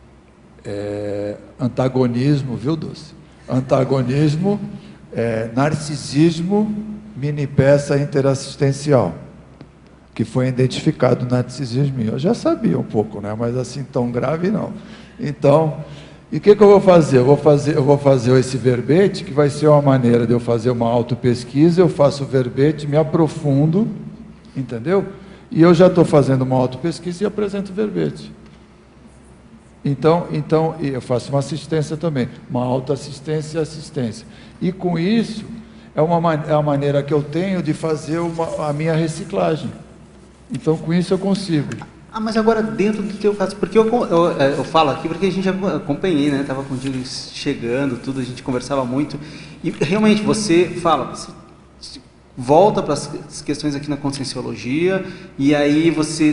é antagonismo, viu, Dulce? Antagonismo, é, narcisismo, mini peça interassistencial, que foi identificado o narcisismo. Eu já sabia um pouco, né? Mas assim tão grave não. Então, e o que, que eu vou fazer? Eu vou fazer, eu vou fazer esse verbete, que vai ser uma maneira de eu fazer uma autopesquisa, eu faço o verbete, me aprofundo, entendeu? E eu já estou fazendo uma autopesquisa e apresento verbete. Então, então, eu faço uma assistência também, uma autoassistência e assistência. E com isso, é, uma, é a maneira que eu tenho de fazer uma, a minha reciclagem. Então, com isso eu consigo. Ah, mas agora dentro do teu caso, porque eu, eu, eu falo aqui porque a gente já acompanhei, né? Estava contigo chegando, tudo, a gente conversava muito. E realmente você fala, você volta para as questões aqui na Conscienciologia, e aí você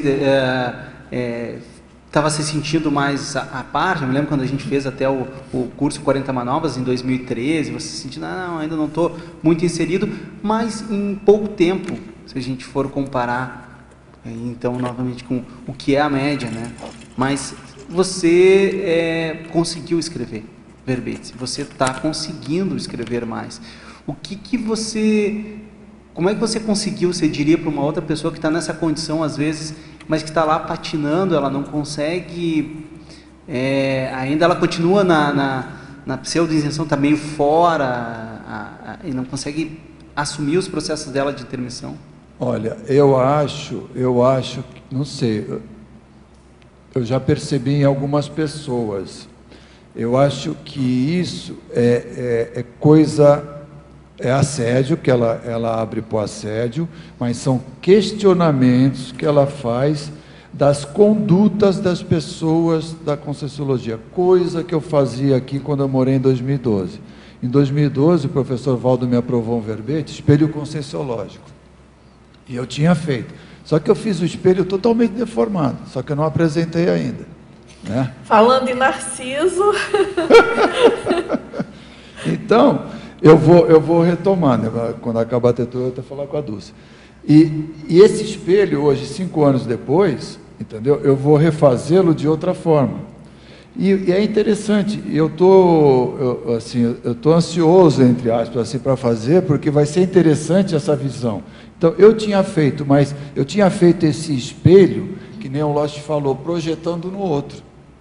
estava é, é, se sentindo mais à parte. Eu me lembro quando a gente fez até o, o curso quarenta Manobras em dois mil e treze, você se sentindo, não, ainda não estou muito inserido, mas em pouco tempo, se a gente for comparar, então, novamente, com o que é a média, né? Mas você é, conseguiu escrever verbetes, você está conseguindo escrever mais. O que que você... Como é que você conseguiu, você diria para uma outra pessoa que está nessa condição, às vezes, mas que está lá patinando, ela não consegue... É, ainda ela continua na, na, na pseudo-isenção, está meio fora a, a, e não consegue assumir os processos dela de intermissão? Olha, eu acho, eu acho, não sei, eu já percebi em algumas pessoas, eu acho que isso é, é, é coisa, é assédio, que ela, ela abre para o assédio, mas são questionamentos que ela faz das condutas das pessoas da Conscienciologia, coisa que eu fazia aqui quando eu morei em dois mil e doze. Em dois mil e doze, o professor Valdo me aprovou um verbete, espelho conscienciológico. E eu tinha feito. Só que eu fiz o espelho totalmente deformado, só que eu não apresentei ainda. Né? Falando em Narciso. Então, eu vou, eu vou retomando, quando acabar a tetura, eu vou falar com a Dulce. E, e esse espelho, hoje, cinco anos depois, entendeu? Eu vou refazê-lo de outra forma. E, e é interessante, eu estou assim, eu tô ansioso, entre aspas, assim, para fazer, porque vai ser interessante essa visão. Então, eu tinha feito, mas eu tinha feito esse espelho, que nem o Lost falou, projetando no outro,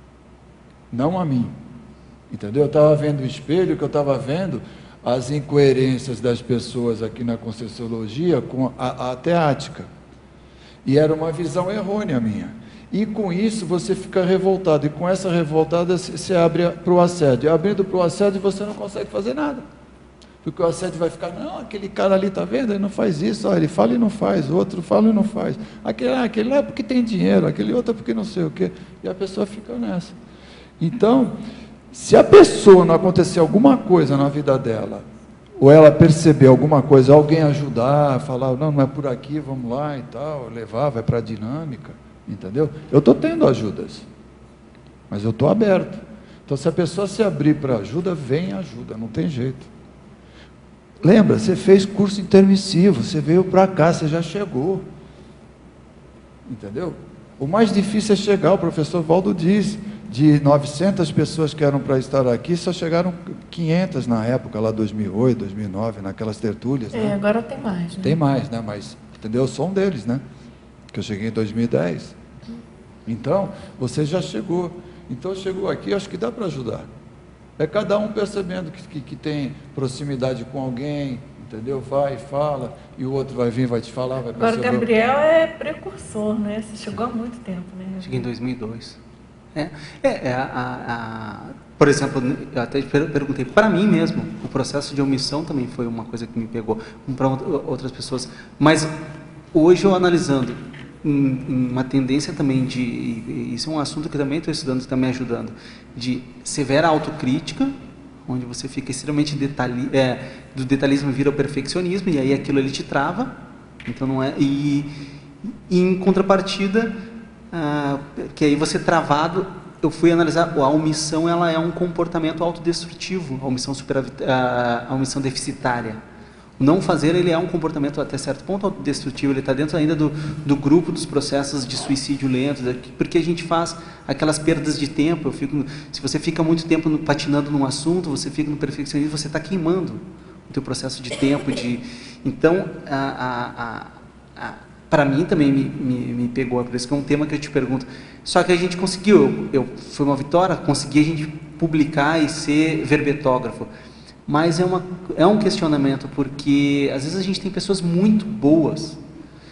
não a mim. Entendeu? Eu estava vendo o espelho, que eu estava vendo as incoerências das pessoas aqui na Conscienciologia com a, a teática. E era uma visão errônea minha. E com isso você fica revoltado, e com essa revoltada você abre para o assédio. E abrindo para o assédio você não consegue fazer nada. Porque o assédio vai ficar, não, aquele cara ali está vendo, ele não faz isso, ó, ele fala e não faz, o outro fala e não faz. Aquele, ah, aquele lá é porque tem dinheiro, aquele outro é porque não sei o quê. E a pessoa fica nessa. Então, se a pessoa não acontecer alguma coisa na vida dela, ou ela perceber alguma coisa, alguém ajudar, falar, não, não é por aqui, vamos lá e tal, levar, vai para a dinâmica, entendeu? Eu estou tendo ajudas, mas eu estou aberto. Então, se a pessoa se abrir para ajuda, vem ajuda, não tem jeito. Lembra, você fez curso intermissivo, você veio para cá, você já chegou. Entendeu? O mais difícil é chegar, o professor Valdo diz, de novecentas pessoas que eram para estar aqui, só chegaram quinhentas na época, lá dois mil e oito, dois mil e nove, naquelas tertúlias. É, né? agora tem mais, né? Tem mais, né? Mas, entendeu? Eu sou um deles, né? Que eu cheguei em dois mil e dez. Então, você já chegou. Então, chegou aqui, acho que dá para ajudar. É cada um percebendo que, que, que tem proximidade com alguém, entendeu? Vai, fala, e o outro vai vir, vai te falar, vai perceber. Agora, o Gabriel é precursor, né? Você chegou há muito tempo, né? Cheguei em dois mil e dois. É, é, é a, a, a, por exemplo, eu até perguntei, para mim mesmo, o processo de omissão também foi uma coisa que me pegou, como para outras pessoas. Mas hoje eu analisando, uma tendência também de, e isso é um assunto que também estou estudando, está me ajudando, de severa autocrítica, onde você fica extremamente detalhe, é, do detalhismo vira o perfeccionismo, e aí aquilo ele te trava, então não é, e, e em contrapartida, ah, que aí você travado, eu fui analisar, a omissão ela é um comportamento autodestrutivo, a omissão, super, a, a omissão deficitária. O não fazer, ele é um comportamento até certo ponto autodestrutivo, ele está dentro ainda do, do grupo dos processos de suicídio lento, porque a gente faz aquelas perdas de tempo. Eu fico, se você fica muito tempo no, patinando num assunto, você fica no perfeccionismo, você está queimando o teu processo de tempo. De, então, a, a, a, para mim também me, me, me pegou, por isso que é um tema que eu te pergunto. Só que a gente conseguiu, eu, eu, foi uma vitória, consegui a gente publicar e ser verbetógrafo. Mas é, uma, é um questionamento, porque às vezes a gente tem pessoas muito boas,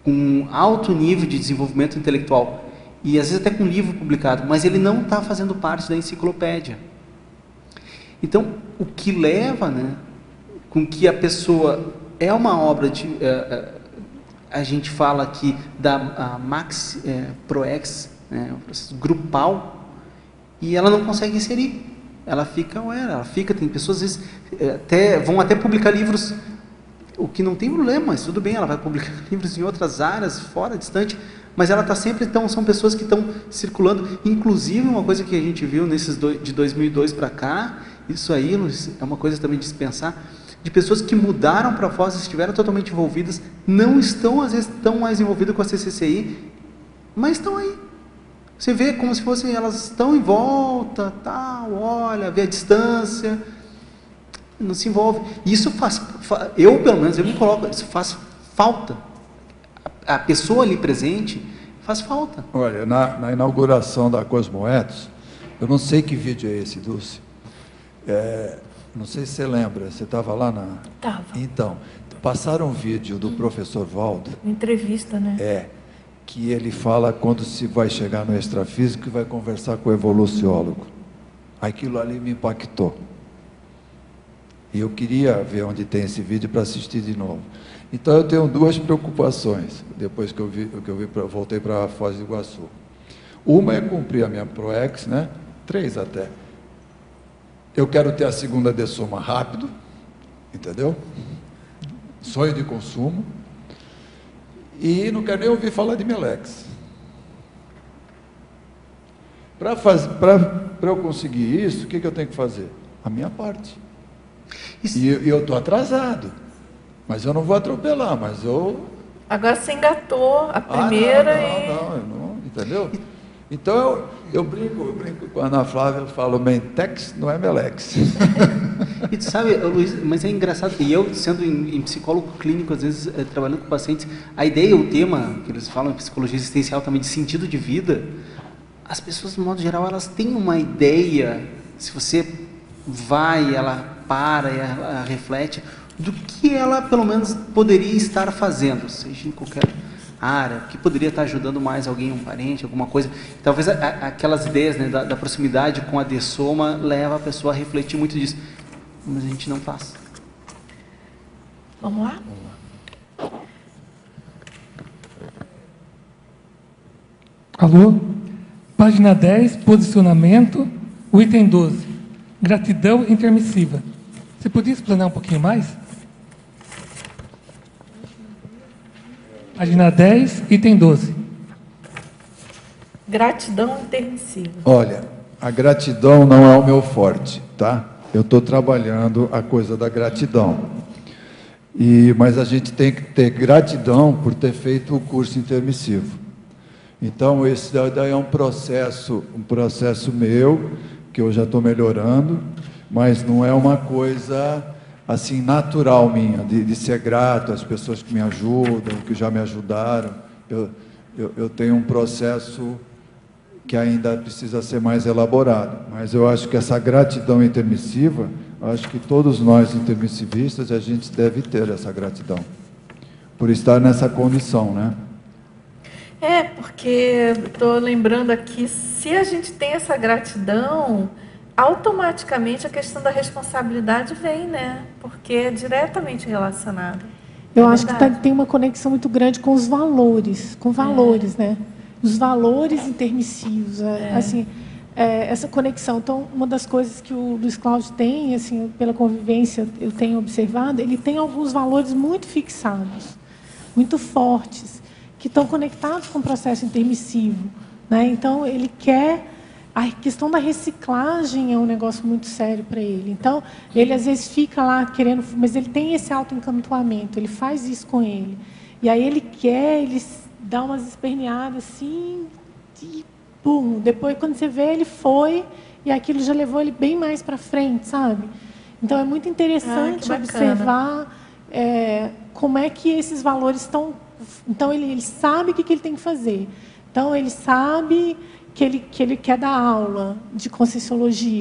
com alto nível de desenvolvimento intelectual, e às vezes até com livro publicado, mas ele não está fazendo parte da enciclopédia. Então, o que leva, né, com que a pessoa é uma obra de, uh, uh, a gente fala aqui da uh, Max uh, Proex, né, grupal, e ela não consegue inserir. Ela fica, ué, ela fica, tem pessoas às vezes até, vão até publicar livros, o que não tem problema, mas tudo bem, ela vai publicar livros em outras áreas, fora, distante, mas ela está sempre, então, são pessoas que estão circulando. Inclusive, uma coisa que a gente viu nesses do, de dois mil e dois para cá, isso aí, Luiz, é uma coisa também de se pensar, de pessoas que mudaram para Foz, estiveram totalmente envolvidas, não estão, às vezes, tão mais envolvidas com a C C C I, mas estão aí. Você vê como se fossem, elas estão em volta, tal, olha, vê a distância, não se envolve. Isso faz, eu pelo menos, eu me coloco, isso faz falta. A pessoa ali presente faz falta. Olha, na, na inauguração da Cosmoetos, eu não sei que vídeo é esse, Dulce. É, não sei se você lembra, você estava lá na... Estava. Então, passaram um vídeo do professor Valdo. Entrevista, né? É, que ele fala quando se vai chegar no extrafísico e vai conversar com o evoluciólogo. Aquilo ali me impactou. E eu queria ver onde tem esse vídeo para assistir de novo. Então eu tenho duas preocupações, depois que eu, vi, que eu vi, voltei para a Foz do Iguaçu. Uma é cumprir a minha Proex, né? Três até. Eu quero ter a segunda dessoma rápido, entendeu? Sonho de consumo. E não quero nem ouvir falar de Melex. Para eu conseguir isso, o que, que eu tenho que fazer? A minha parte. Isso. E eu estou atrasado. Mas eu não vou atropelar, mas eu... Agora você engatou a primeira ah, não, não, e... Não, não, não, entendeu? Então eu, eu brinco, eu brinco com a Ana Flávia, eu falo Mentex, não é Melex. E tu sabe, Luiz, mas é engraçado, e eu sendo em, em psicólogo clínico, às vezes é, trabalhando com pacientes, a ideia, o tema que eles falam em psicologia existencial também de sentido de vida, as pessoas, de modo geral, elas têm uma ideia, se você vai, ela para, ela reflete, do que ela, pelo menos, poderia estar fazendo, seja em qualquer área, que poderia estar ajudando mais alguém, um parente, alguma coisa. Talvez a, a, aquelas ideias, né, da, da proximidade com a dessoma leva a pessoa a refletir muito disso, mas a gente não faz. Vamos lá? Vamos lá. Alô? Página dez, posicionamento, o item doze, gratidão intermissiva. Você podia explanar um pouquinho mais? Página dez, item doze. Gratidão intermissiva. Olha, a gratidão não é o meu forte, tá? Eu estou trabalhando a coisa da gratidão. E, mas a gente tem que ter gratidão por ter feito o curso intermissivo. Então, esse daí é um processo, um processo meu, que eu já estou melhorando, mas não é uma coisa assim natural minha, de, de ser grato às pessoas que me ajudam, que já me ajudaram. Eu, eu, eu tenho um processo que ainda precisa ser mais elaborado, mas eu acho que essa gratidão intermissiva, acho que todos nós intermissivistas, a gente deve ter essa gratidão, por estar nessa condição, né? É, porque estou lembrando aqui, se a gente tem essa gratidão, automaticamente a questão da responsabilidade vem, né? Porque é diretamente relacionada. Eu é acho que tá, tem uma conexão muito grande com os valores, com valores, é. né? Os valores intermissivos, é. assim, é, essa conexão. Então, uma das coisas que o Luiz Cláudio tem, assim, pela convivência, eu tenho observado, ele tem alguns valores muito fixados, muito fortes, que estão conectados com o processo intermissivo, né? Então, ele quer... A questão da reciclagem é um negócio muito sério para ele. Então, ele às vezes fica lá querendo... Mas ele tem esse autoencantoamento, ele faz isso com ele. E aí ele quer, ele dá umas esperneadas assim, e pum. Depois, quando você vê, ele foi, e aquilo já levou ele bem mais para frente, sabe? Então, é muito interessante ah, observar é, como é que esses valores estão... Então, ele, ele sabe o que, que ele tem que fazer. Então, ele sabe... Que ele, que ele quer dar aula de Conscienciologia.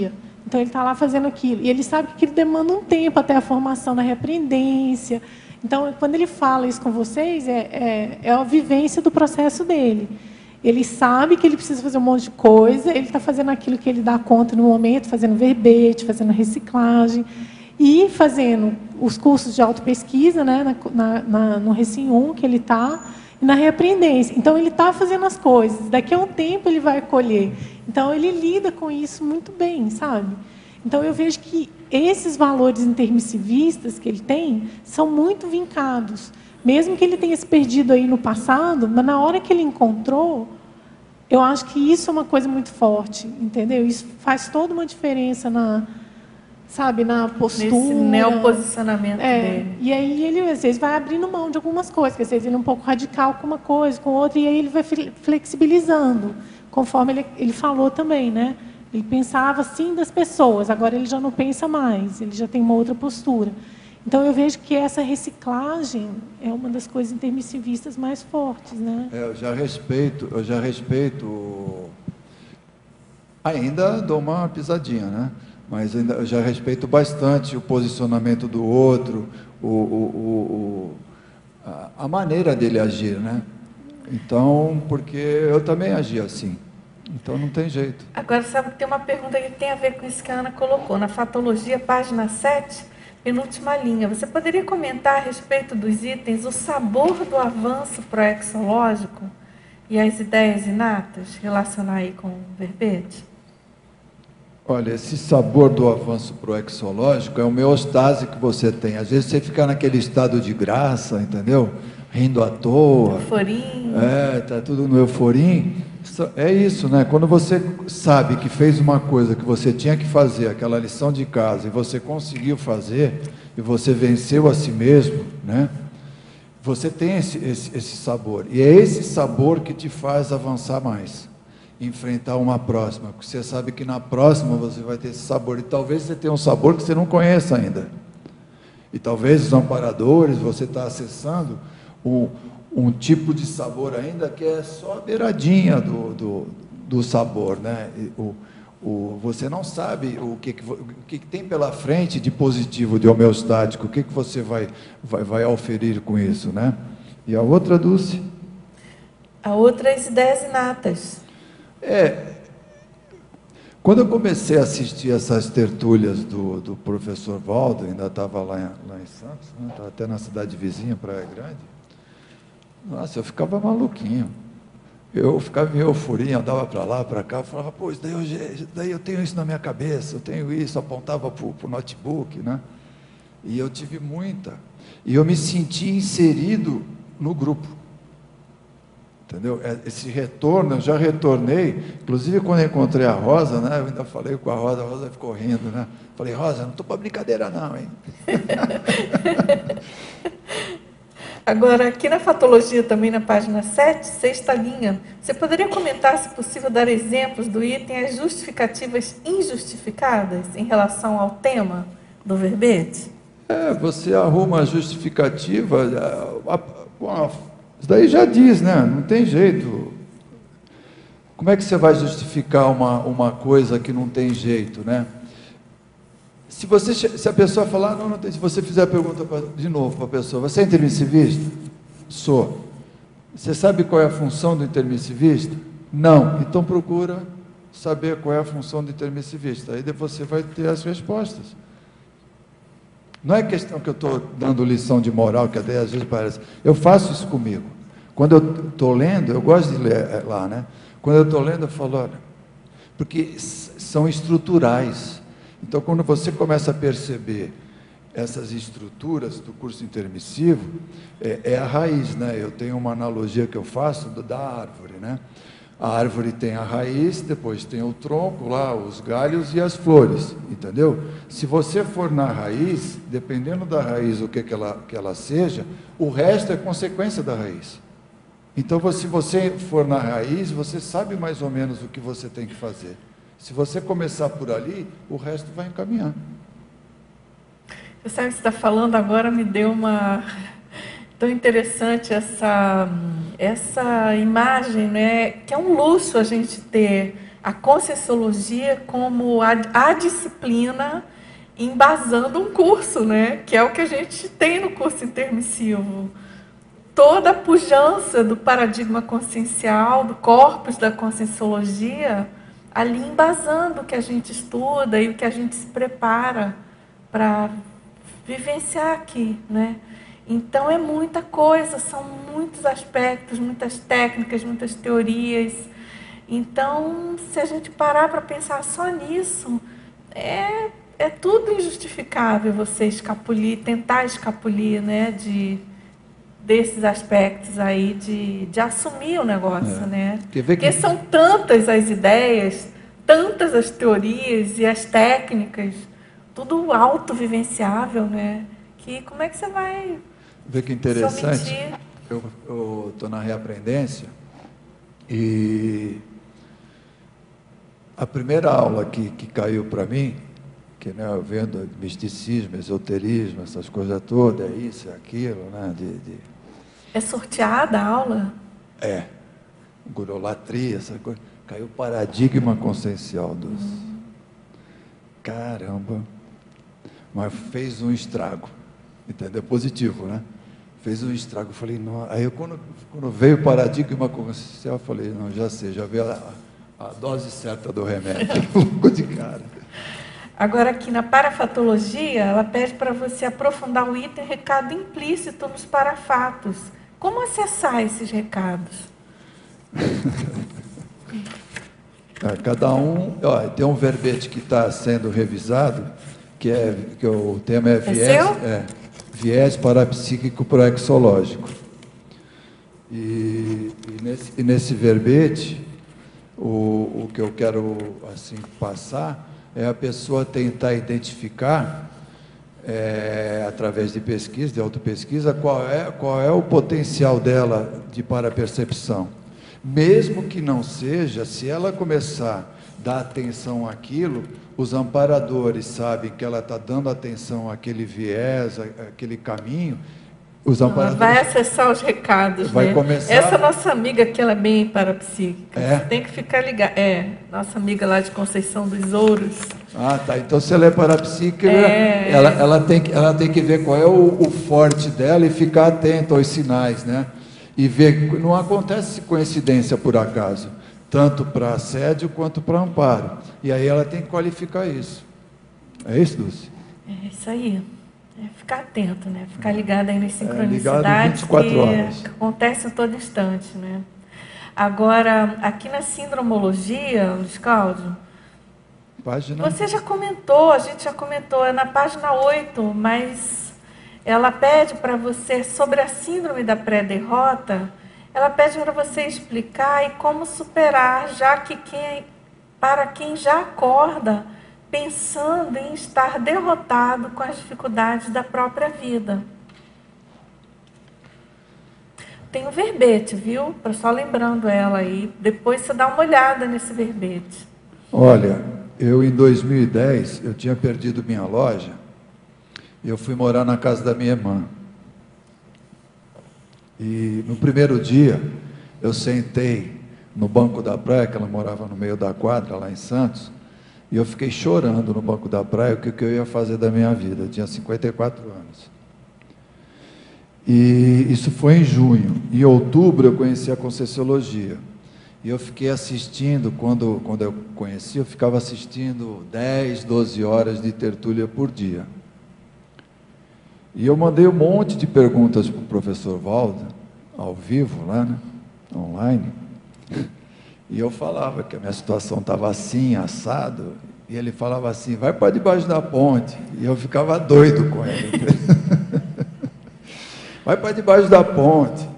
Então, ele está lá fazendo aquilo. E ele sabe que aquilo demanda um tempo até a formação na repreendência. Então, quando ele fala isso com vocês, é, é, é a vivência do processo dele. Ele sabe que ele precisa fazer um monte de coisa, ele está fazendo aquilo que ele dá conta no momento, fazendo verbete, fazendo reciclagem, e fazendo os cursos de autopesquisa, né, na, na, no Recim um, que ele está, e na reaprendência. Então, ele está fazendo as coisas. Daqui a um tempo, ele vai colher. Então, ele lida com isso muito bem, sabe? Então, eu vejo que esses valores intermissivistas que ele tem são muito vincados. Mesmo que ele tenha se perdido aí no passado, mas na hora que ele encontrou, eu acho que isso é uma coisa muito forte, entendeu? Isso faz toda uma diferença na, sabe, na postura. Nesse neoposicionamento é, dele. E aí ele, às vezes, vai abrindo mão de algumas coisas, que às vezes ele é um pouco radical com uma coisa, com outra, e aí ele vai flexibilizando, conforme ele, ele falou também, né? Ele pensava assim das pessoas, agora ele já não pensa mais, ele já tem uma outra postura. Então, eu vejo que essa reciclagem é uma das coisas intermissivistas mais fortes, né? É, eu já respeito, eu já respeito, ainda dou uma pisadinha, né? Mas ainda, eu já respeito bastante o posicionamento do outro, o, o, o, a, a maneira dele agir, né? Então, porque eu também agi assim, então não tem jeito. Agora, sabe, tem uma pergunta que tem a ver com isso que a Ana colocou, na Fatologia, página sete, penúltima linha. Você poderia comentar a respeito dos itens, o sabor do avanço proexológico e as ideias inatas, relacionar aí com o verbete? Olha, esse sabor do avanço proexológico é uma homeostase que você tem. Às vezes você fica naquele estado de graça, entendeu? Rindo à toa. Euforim. É, tá tudo no euforim. É isso, né? Quando você sabe que fez uma coisa que você tinha que fazer, aquela lição de casa, e você conseguiu fazer, e você venceu a si mesmo, né? Você tem esse, esse, esse sabor. E é esse sabor que te faz avançar mais, enfrentar uma próxima, porque você sabe que na próxima você vai ter esse sabor. E talvez você tenha um sabor que você não conheça ainda. E talvez os amparadores, você está acessando o um tipo de sabor ainda que é só a beiradinha do, do, do sabor, né? O, o, você não sabe o que, o que tem pela frente de positivo, de homeostático, o que, que você vai, vai, vai oferir com isso, né? E a outra, Dulce? A outra, as ideias inatas. É, quando eu comecei a assistir essas tertúlias do, do professor Valdo, ainda estava lá, em, lá em Santos, né? Estava até na cidade vizinha, Praia Grande. Nossa, eu ficava maluquinho. Eu ficava em euforia, andava para lá, para cá, falava, pô, isso daí, eu, isso daí eu tenho isso na minha cabeça, eu tenho isso, apontava para o notebook, né? E eu tive muita. E eu me senti inserido no grupo. Entendeu? Esse retorno, eu já retornei, inclusive quando eu encontrei a Rosa, né? Eu ainda falei com a Rosa, a Rosa ficou rindo, né? Falei, Rosa, não estou para brincadeira não, hein? Agora, aqui na Fatologia, também na página sete, sexta linha, você poderia comentar, se possível, dar exemplos do item as justificativas injustificadas em relação ao tema do verbete? É, você arruma a justificativa, a, a, a, isso daí já diz, né? Não tem jeito. Como é que você vai justificar uma, uma coisa que não tem jeito, né? Se, você, se a pessoa falar, não, não tem, se você fizer a pergunta pra, de novo para a pessoa, você é intermissivista? Sou. Você sabe qual é a função do intermissivista? Não. Então procura saber qual é a função do intermissivista. Aí você vai ter as respostas. Não é questão que eu estou dando lição de moral, que até às vezes parece. Eu faço isso comigo. Quando eu estou lendo, eu gosto de ler lá, né? Quando eu estou lendo, eu falo, olha, porque são estruturais. Então, quando você começa a perceber essas estruturas do curso intermissivo, é, é a raiz, né? Eu tenho uma analogia que eu faço da árvore, né? A árvore tem a raiz, depois tem o tronco lá, os galhos e as flores, entendeu? Se você for na raiz, dependendo da raiz, o que, que, ela, que ela seja, o resto é consequência da raiz. Então, se você for na raiz, você sabe mais ou menos o que você tem que fazer. Se você começar por ali, o resto vai encaminhar. Você sabe o que você está falando agora, me deu uma... Tão interessante essa, essa imagem, né? Que é um luxo a gente ter a Conscienciologia como a, a disciplina embasando um curso, né? Que é o que a gente tem no curso intermissivo. Toda a pujança do paradigma consciencial, do corpus da Conscienciologia, ali embasando o que a gente estuda e o que a gente se prepara para vivenciar aqui, né? Então é muita coisa, são muitos aspectos, muitas técnicas, muitas teorias. Então, se a gente parar para pensar só nisso, é, é tudo injustificável você escapulir, tentar escapulir, né, de, desses aspectos aí, de, de assumir o negócio, é. né? Que Porque que... são tantas as ideias, tantas as teorias e as técnicas, tudo autovivenciável, né? Que como é que você vai... Vê que interessante, eu estou na reaprendência e a primeira aula que, que caiu para mim, que, né, eu vendo misticismo, esoterismo, essas coisas todas, é isso, é aquilo, né? De, de... É sorteada a aula? É, gurolatria, essa coisa. Caiu o paradigma consciencial dos... Hum. Caramba! Mas fez um estrago, entendeu? Positivo, né? Fez um estrago, eu falei, não. Aí eu, quando, quando veio o paradigma consciencial, eu falei, não, já sei, já veio a, a dose certa do remédio, logo de cara. Agora, aqui na parafatologia, ela pede para você aprofundar o item recado implícito nos parafatos. Como acessar esses recados? Cada um, ó, tem um verbete que está sendo revisado, que, é, que o tema é viés, é é, viés parapsíquico proexológico. E, e, nesse, e nesse verbete, o, o que eu quero assim, passar é a pessoa tentar identificar, é, através de pesquisa, de autopesquisa, qual é, qual é o potencial dela de parapercepção. Mesmo que não seja, se ela começar a dar atenção àquilo, os amparadores sabem que ela está dando atenção àquele viés, àquele caminho, os amparadores... Ela vai acessar os recados, vai né? Começar... Essa nossa amiga, que ela é bem parapsíquica, é? tem que ficar ligada. É, nossa amiga lá de Conceição dos Ouros. Ah, tá. Então, se ela é parapsíquica, é... Ela, ela, tem que, ela tem que ver qual é o, o forte dela e ficar atenta aos sinais, né? E ver, não acontece coincidência por acaso, tanto para assédio quanto para amparo. E aí ela tem que qualificar isso. É isso, Dulce? É isso aí. É ficar atento, né? Ficar ligado aí nas sincronicidades, é, ligado vinte e quatro horas. Que acontecem a todo instante, né? Agora, aqui na sindromologia, Luiz Cláudio, página... você já comentou, a gente já comentou, é na página oito, mas ela pede para você, sobre a síndrome da pré-derrota, ela pede para você explicar e como superar, já que quem, para quem já acorda pensando em estar derrotado com as dificuldades da própria vida. Tem um verbete, viu? Para só lembrando ela aí. Depois você dá uma olhada nesse verbete. Olha, eu em dois mil e dez, eu tinha perdido minha loja e eu fui morar na casa da minha irmã. E no primeiro dia, eu sentei no banco da praia, que ela morava no meio da quadra, lá em Santos, e eu fiquei chorando no banco da praia o que, que eu ia fazer da minha vida. Eu tinha cinquenta e quatro anos. E isso foi em junho. Em outubro eu conheci a Conscienciologia. E eu fiquei assistindo, quando, quando eu conheci, eu ficava assistindo dez, doze horas de tertúlia por dia. E eu mandei um monte de perguntas para o professor Valdo, ao vivo lá, né? Online. E eu falava que a minha situação estava assim, assado, e ele falava assim, vai para debaixo da ponte. E eu ficava doido com ele. Vai para debaixo da ponte.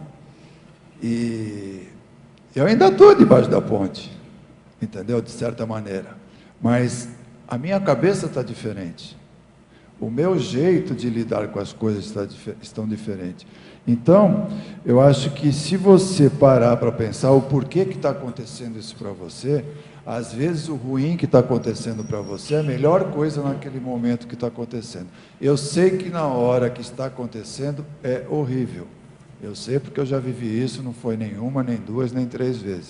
E eu ainda estou debaixo da ponte, entendeu? De certa maneira. Mas a minha cabeça está diferente. O meu jeito de lidar com as coisas está, estão diferentes. Então, eu acho que se você parar para pensar o porquê que está acontecendo isso para você, às vezes o ruim que está acontecendo para você é a melhor coisa naquele momento que está acontecendo. Eu sei que na hora que está acontecendo é horrível. Eu sei porque eu já vivi isso, não foi nenhuma, nem duas, nem três vezes.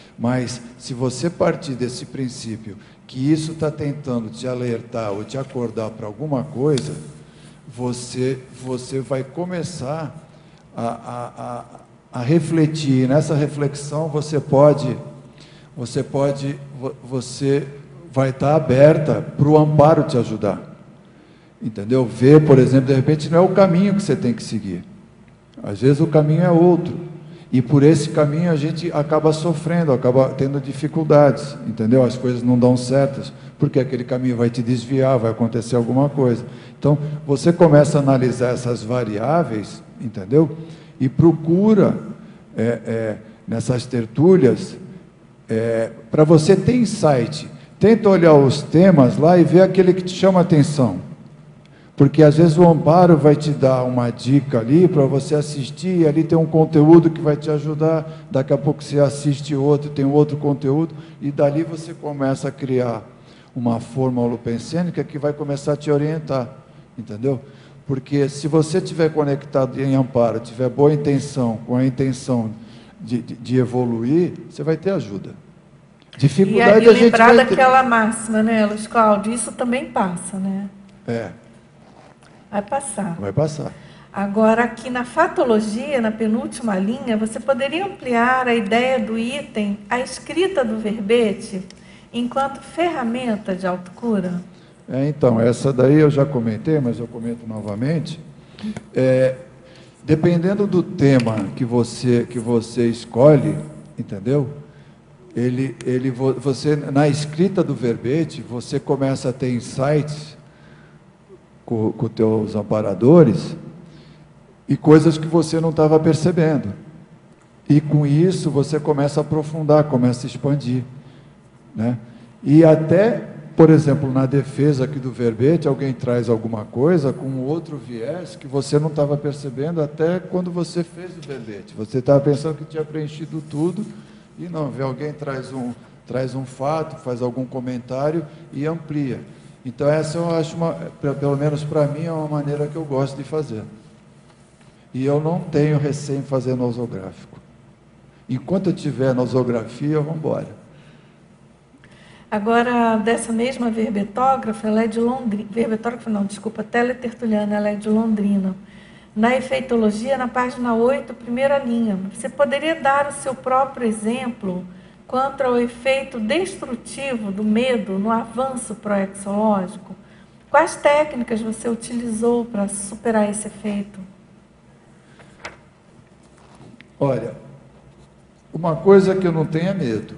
Mas, se você partir desse princípio que isso está tentando te alertar ou te acordar para alguma coisa, você, você vai começar a, a, a, a refletir. Nessa reflexão, você pode, você pode, você vai estar aberta para o amparo te ajudar. Entendeu? Ver, por exemplo, de repente não é o caminho que você tem que seguir. Às vezes o caminho é outro. E por esse caminho a gente acaba sofrendo, acaba tendo dificuldades, entendeu? As coisas não dão certas, porque aquele caminho vai te desviar, vai acontecer alguma coisa. Então, você começa a analisar essas variáveis, entendeu? E procura, é, é, nessas tertúlias, é, para você ter insight. Tenta olhar os temas lá e ver aquele que te chama a atenção. Porque às vezes o amparo vai te dar uma dica ali para você assistir, e ali tem um conteúdo que vai te ajudar, daqui a pouco você assiste outro, tem outro conteúdo, e dali você começa a criar uma forma holopensênica que vai começar a te orientar, entendeu? Porque se você estiver conectado em amparo, tiver boa intenção, com a intenção de, de, de evoluir, você vai ter ajuda. Dificuldade e, e a gente lembrar vai ter. daquela máxima, né, Luiz Cláudio? Isso também passa, né? É. Vai passar. Vai passar. Agora, aqui na fatologia, na penúltima linha, você poderia ampliar a ideia do item, a escrita do verbete, enquanto ferramenta de autocura? É, então, essa daí eu já comentei, mas eu comento novamente. É, dependendo do tema que você, que você escolhe, entendeu? Ele, ele, você, na escrita do verbete, você começa a ter insights com os teus amparadores e coisas que você não estava percebendo. E com isso você começa a aprofundar, começa a expandir, né? E até, por exemplo, na defesa aqui do verbete, alguém traz alguma coisa com outro viés que você não estava percebendo até quando você fez o verbete. Você estava pensando que tinha preenchido tudo e não, vê alguém traz um, traz um fato, faz algum comentário e amplia. Então essa eu acho, uma, pelo menos para mim, é uma maneira que eu gosto de fazer. E eu não tenho receio em fazer nosográfico. Enquanto eu tiver nosografia, vamos embora. Agora, dessa mesma verbetógrafa, ela é de Londrina. Verbetógrafa não, desculpa, teletertuliana, ela é de Londrina. Na efeitologia, na página oito, primeira linha. Você poderia dar o seu próprio exemplo quanto ao efeito destrutivo do medo no avanço proexológico? Quais técnicas você utilizou para superar esse efeito? Olha, uma coisa que eu não tenho é medo.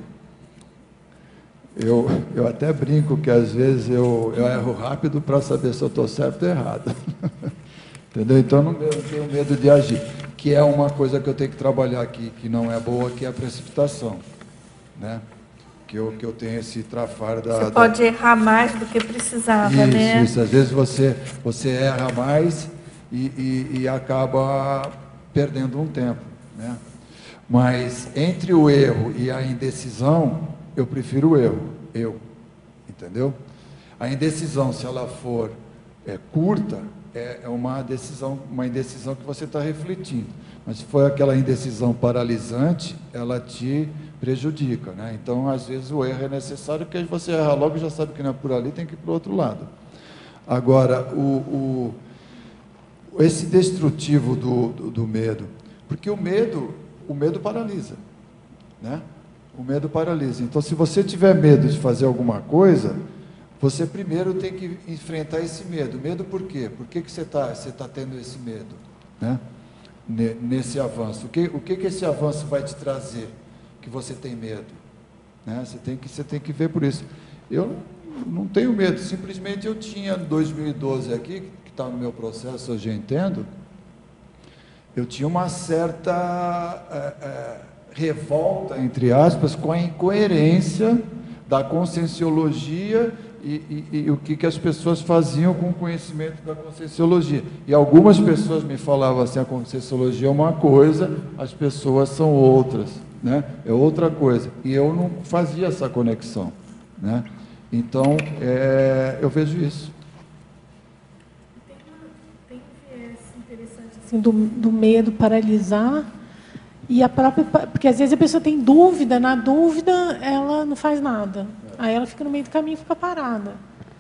Eu, eu até brinco que às vezes eu, eu erro rápido para saber se eu estou certo ou errado. Entendeu? Então eu não tenho medo de agir, que é uma coisa que eu tenho que trabalhar aqui, que não é boa, que é a precipitação. Né? Que, eu, que eu tenho esse trafar da... Você da... pode errar mais do que precisava, isso, né? Isso, às vezes você, você erra mais e, e, e acaba perdendo um tempo. Né? Mas entre o erro e a indecisão, eu prefiro o erro, eu, entendeu? A indecisão, se ela for é, curta, é, é uma decisão, uma indecisão que você está refletindo. Mas se for aquela indecisão paralisante, ela te prejudica, né? Então, às vezes, o erro é necessário, porque você erra logo e já sabe que não é por ali, tem que ir para o outro lado. Agora, o, o, esse destrutivo do, do, do medo, porque o medo, o medo paralisa, né? O medo paralisa. Então, se você tiver medo de fazer alguma coisa, você primeiro tem que enfrentar esse medo. Medo por quê? Por que, que você está você tá tendo esse medo, né? Nesse avanço. O que, o que, que esse avanço vai te trazer que você tem medo? Né? Você, tem que, você tem que ver por isso. Eu não tenho medo, simplesmente eu tinha em dois mil e doze aqui, que está no meu processo, hoje eu entendo, eu tinha uma certa é, é, revolta, entre aspas, com a incoerência da conscienciologia e, e, e o que, que as pessoas faziam com o conhecimento da conscienciologia. E algumas pessoas me falavam assim, a conscienciologia é uma coisa, as pessoas são outras, né? É outra coisa. E eu não fazia essa conexão, né? Então, é, eu vejo isso. Tem um viés interessante assim, do, do medo paralisar E a própria, porque às vezes a pessoa tem dúvida, na dúvida ela não faz nada. Aí ela fica no meio do caminho e fica parada.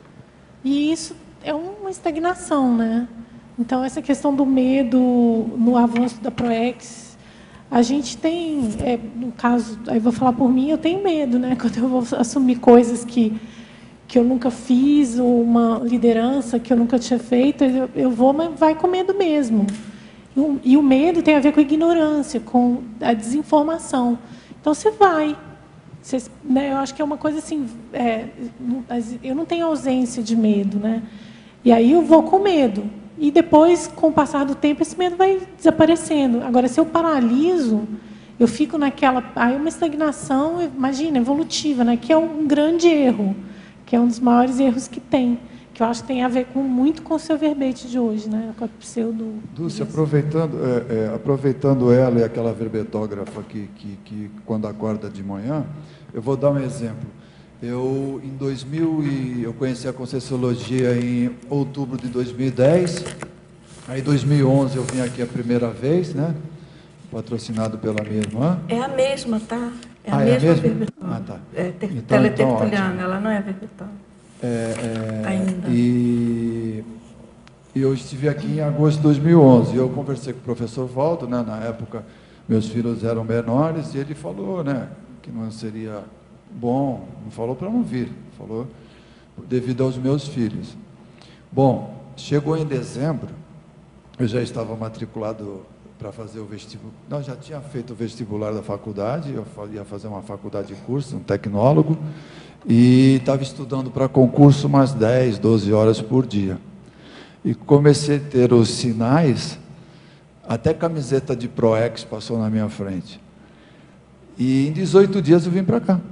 E isso é uma estagnação, né? Então, essa questão do medo no avanço da PROEX, a gente tem, é, no caso, aí vou falar por mim, eu tenho medo, né? Quando eu vou assumir coisas que, que eu nunca fiz, ou uma liderança que eu nunca tinha feito, eu, eu vou, mas vai com medo mesmo. E o, e o medo tem a ver com a ignorância, com a desinformação. Então, você vai. Você, né, eu acho que é uma coisa assim, é, eu não tenho ausência de medo, né? E aí eu vou com medo. E depois, com o passar do tempo, esse medo vai desaparecendo. Agora, se eu paraliso, eu fico naquela... Aí uma estagnação, imagina, evolutiva, né? Que é um grande erro, que é um dos maiores erros que tem, que eu acho que tem a ver com, muito com o seu verbete de hoje, né? Com a pseudo... Dulce, aproveitando, é, é, aproveitando ela e aquela verbetógrafa que, que, que, quando acorda de manhã, eu vou dar um exemplo. Eu, em dois mil, e, eu conheci a Conscienciologia em outubro de dois mil e dez. Aí, em dois mil e onze, eu vim aqui a primeira vez, né? Patrocinado pela minha irmã. É a mesma, tá? É a ah, mesma, é a mesma? verbetógrafa. Ah, tá. É ter, então, teletertuliana, então, ela não é verbetógrafa. É, é, Ainda. E, e eu estive aqui em agosto de dois mil e onze. Eu conversei com o professor Valdo, né? Na época, meus filhos eram menores, e ele falou, né? Que não seria... Bom, não falou para não vir, falou devido aos meus filhos. Bom, chegou em dezembro, eu já estava matriculado para fazer o vestibular, não, já tinha feito o vestibular da faculdade, eu ia fazer uma faculdade de curso, um tecnólogo, e estava estudando para concurso umas dez, doze horas por dia. E comecei a ter os sinais, até camiseta de PROEX passou na minha frente. E em dezoito dias eu vim para cá.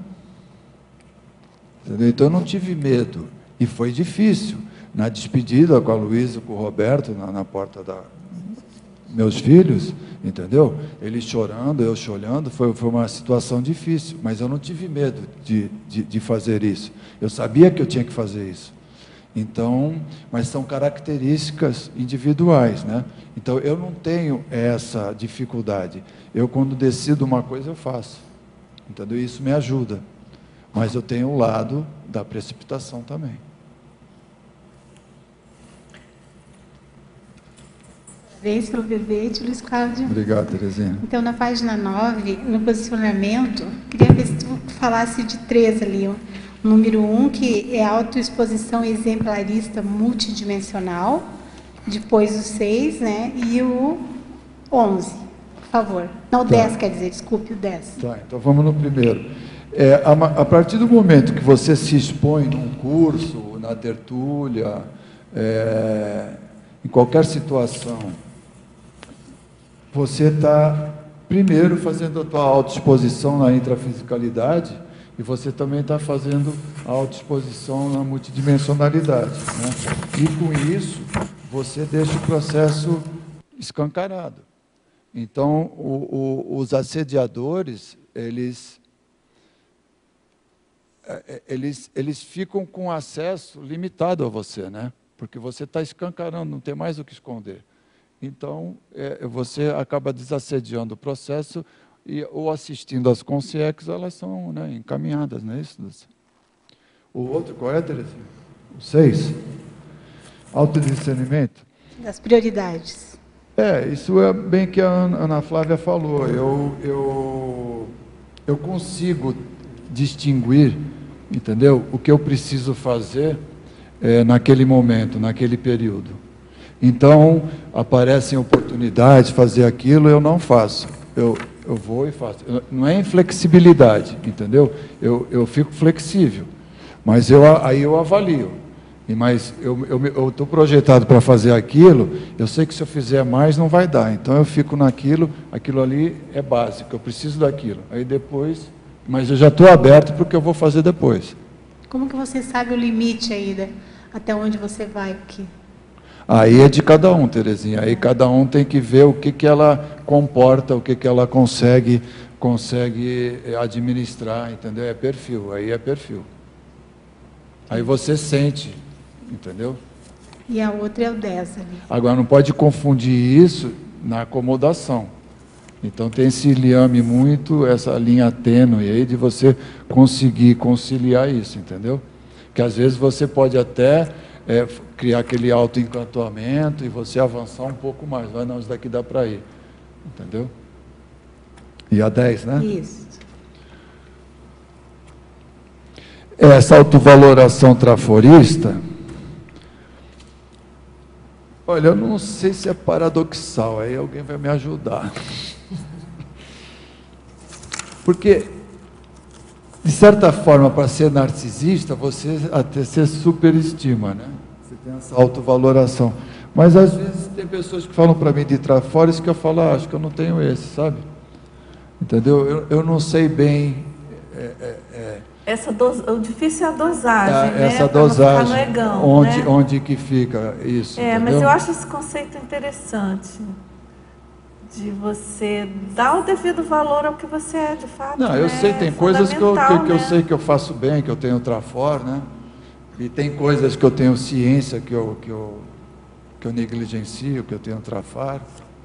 Entendeu? Então eu não tive medo. E foi difícil. Na despedida com a Luísa, com o Roberto, na, na porta da meus filhos, entendeu? Eles chorando, eu chorando, foi, foi uma situação difícil. Mas eu não tive medo de, de, de fazer isso. Eu sabia que eu tinha que fazer isso. Então, mas são características individuais, né? Então eu não tenho essa dificuldade. Eu, quando decido uma coisa, eu faço. Entendeu? Isso me ajuda. Mas eu tenho o lado da precipitação também. Parabéns pelo verbete, Luiz Cláudio. Obrigado, Terezinha. Então, na página nove, no posicionamento, queria ver se tu falasse de três ali. O número um, que é autoexposição exemplarista multidimensional. Depois o seis, né? E o onze, por favor. Não, o Tá. dez, quer dizer, desculpe, o dez. Tá, então vamos no primeiro. É, a, a partir do momento que você se expõe num curso, na tertúlia, é, em qualquer situação, você está, primeiro, fazendo a tua autoexposição na intrafisicalidade e você também está fazendo a autoexposição na multidimensionalidade, né? E, com isso, você deixa o processo escancarado. Então, o, o, os assediadores, eles... Eles, eles ficam com acesso limitado a você, né? Porque você está escancarando, não tem mais o que esconder. Então, é, você acaba desassediando o processo e, ou assistindo às consciex, elas são, né, encaminhadas, não é isso? O outro, qual é, Terezinha? O seis. Autodiscernimento. Das prioridades. É, isso é bem que a Ana Flávia falou. Eu, eu, eu consigo distinguir, entendeu? O que eu preciso fazer é, naquele momento, naquele período. Então, aparecem oportunidades de fazer aquilo, eu não faço. Eu, eu vou e faço. Eu, não é inflexibilidade, entendeu? Eu, eu fico flexível, mas eu, aí eu avalio. E, mas eu estou projetado para fazer aquilo, eu sei que se eu fizer mais não vai dar. Então, eu fico naquilo, aquilo ali é básico, eu preciso daquilo. Aí depois... Mas eu já estou aberto para o que eu vou fazer depois. Como que você sabe o limite aí, né? Até onde você vai aqui? Aí é de cada um, Terezinha. Aí cada um tem que ver o que, que ela comporta, o que, que ela consegue, consegue administrar, entendeu? É perfil, aí é perfil. Aí você sente, entendeu? E a outra é o dez ali. Agora, não pode confundir isso na acomodação. Então tem esse liame muito, essa linha tênue aí de você conseguir conciliar isso, entendeu? Que às vezes você pode até é, criar aquele autoencantamento e você avançar um pouco mais. Vai, não, isso daqui dá para ir. Entendeu? E a dez, né? Isso. Essa autovaloração traforista, olha, eu não sei se é paradoxal, aí alguém vai me ajudar. Porque, de certa forma, para ser narcisista, você até se superestima, né? Você tem essa autovaloração. Mas, às vezes, tem pessoas que falam para mim de trafores que eu falo, ah, acho que eu não tenho esse, sabe? Entendeu? Eu, eu não sei bem... É, é, é, essa dos, o difícil é a dosagem, a, né? Essa Pra não ficar dosagem, no egão, onde, né? onde que fica isso, É, entendeu? mas eu acho esse conceito interessante, de você dar o devido valor ao que você é, de fato. Não, eu né? sei, tem É coisas que eu, que, que eu né? sei que eu faço bem, que eu tenho trafor, né? E tem coisas que eu tenho ciência, que eu, que eu, que eu negligencio, que eu tenho trafar.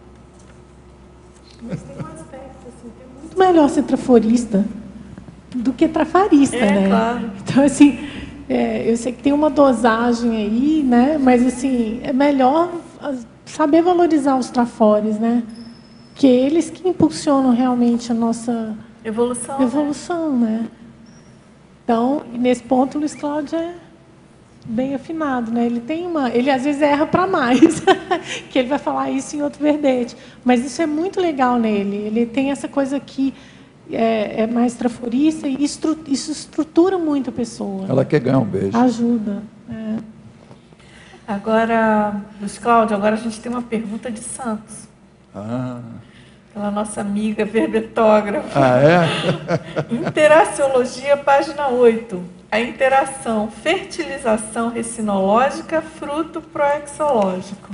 Mas tem um aspecto, assim, que é muito melhor ser traforista do que trafarista, É, né? claro. Então, assim, é, eu sei que tem uma dosagem aí, né? Mas, assim, é melhor saber valorizar os trafores, né? Que eles que impulsionam realmente a nossa evolução, evolução, né? né? Então, nesse ponto, o Luiz Cláudio é bem afinado, né? Ele tem uma, ele às vezes erra para mais, que ele vai falar isso em outro verdete, mas isso é muito legal nele. Ele tem essa coisa que é, é mais traforista e estru, isso estrutura muito a pessoa. Ela quer ganhar um beijo. Ajuda. É. Agora, Luiz Cláudio, agora a gente tem uma pergunta de Santos. Ah. Pela nossa amiga verbetógrafa. Ah, é? Interaciologia, página oito. A interação fertilização recinológica, fruto proexológico.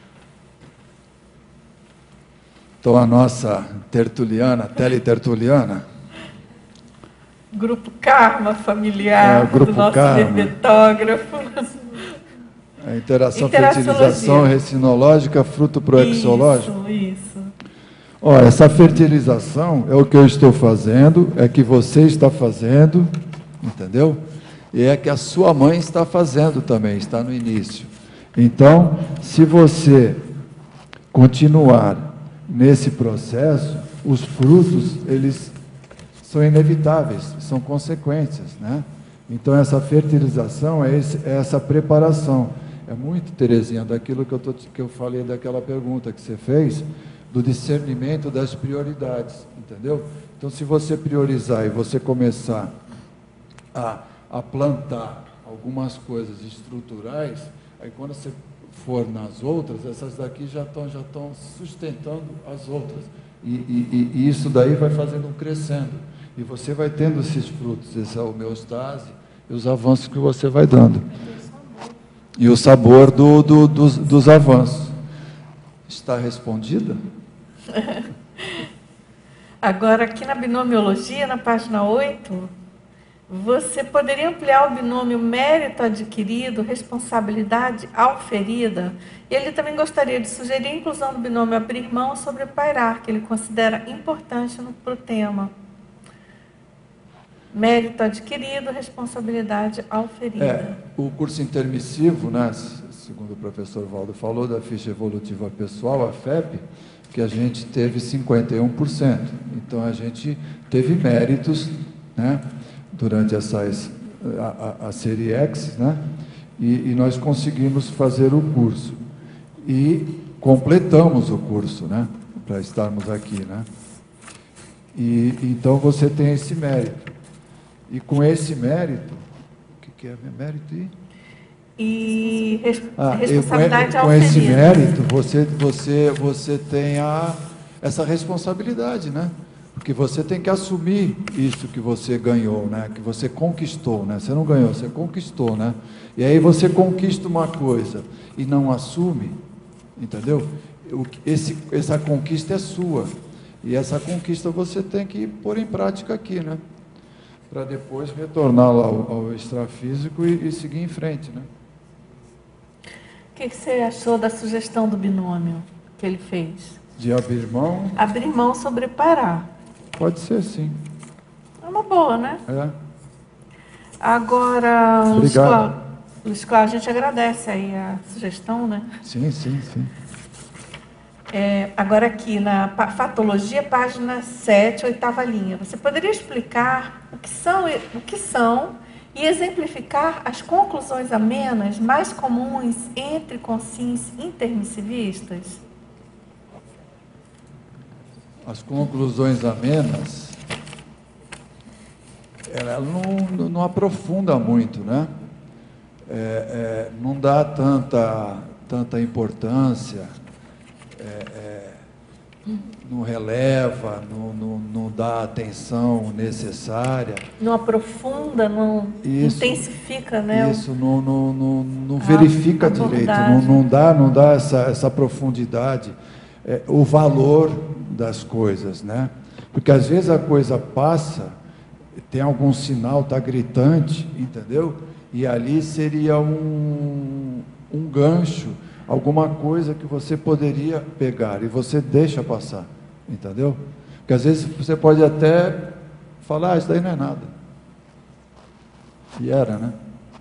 Então, a nossa tertuliana, teletertuliana. Grupo Karma familiar, é, grupo do nosso Karma. verbetógrafo. A interação fertilização recinológica, fruto proexológico. Isso, isso. Olha, essa fertilização é o que eu estou fazendo, é que você está fazendo, entendeu? E é que a sua mãe está fazendo também, está no início. Então, se você continuar nesse processo, os frutos, eles são inevitáveis, são consequências, né? Então, essa fertilização é, esse, é essa preparação. É muito, Terezinha, daquilo que eu, tô, que eu falei, daquela pergunta que você fez, do discernimento das prioridades, entendeu? Então, se você priorizar e você começar a, a plantar algumas coisas estruturais, aí quando você for nas outras, essas daqui já estão já estão sustentando as outras. E, e, e isso daí vai fazendo um crescendo. E você vai tendo esses frutos, essa homeostase e os avanços que você vai dando. E o sabor do, do, dos, dos avanços. Está respondida? Agora, aqui na binomiologia, na página oito, você poderia ampliar o binômio mérito adquirido, responsabilidade auferida? E ele também gostaria de sugerir a inclusão do binômio abrir mão sobre pairar, que ele considera importante para o tema. Mérito adquirido, responsabilidade auferida. É, o curso intermissivo, né, segundo o professor Valdo falou, da ficha evolutiva pessoal, a F E P, que a gente teve cinquenta e um por cento. Então, a gente teve méritos, né, durante essas, a, a, a série X, né, e, e nós conseguimos fazer o curso. E completamos o curso, né, para estarmos aqui, né. E, então, você tem esse mérito. E com esse mérito, o que, que é mérito? E, e res, ah, responsabilidade com, com esse auferida. mérito, você, você, você tem a, essa responsabilidade, né? Porque você tem que assumir isso que você ganhou, né? Que você conquistou, né? Você não ganhou, você conquistou, né? E aí você conquista uma coisa e não assume, entendeu? O, esse, essa conquista é sua. E essa conquista você tem que pôr em prática aqui, né? Para depois retornar lá ao, ao extrafísico e, e seguir em frente, né? O que, que você achou da sugestão do binômio que ele fez? De abrir mão? Abrir mão sobre parar. Pode ser, sim. É uma boa, né? É. Agora, Luiz Obrigado. Cláudio, Luiz Cláudio, a gente agradece aí a sugestão, né? Sim, sim, sim. É, agora aqui na pa- Fatologia, página sete, oitava linha. Você poderia explicar o que são, o que são e exemplificar as conclusões amenas mais comuns entre consciências intermissivistas? As conclusões amenas, ela não, não aprofunda muito, né? É, é, não dá tanta, tanta importância, é, é, não releva, não, não, não dá a atenção necessária. Não aprofunda, não Isso, intensifica, né? Isso, não, não, não, não A verifica direito, não, abordagem. não dá, não dá essa, essa profundidade, é, o valor das coisas, né? Porque às vezes a coisa passa, tem algum sinal, está gritante, entendeu? E ali seria um, um gancho, alguma coisa que você poderia pegar e você deixa passar, entendeu? Porque às vezes você pode até falar, ah, isso daí não é nada. E era, né?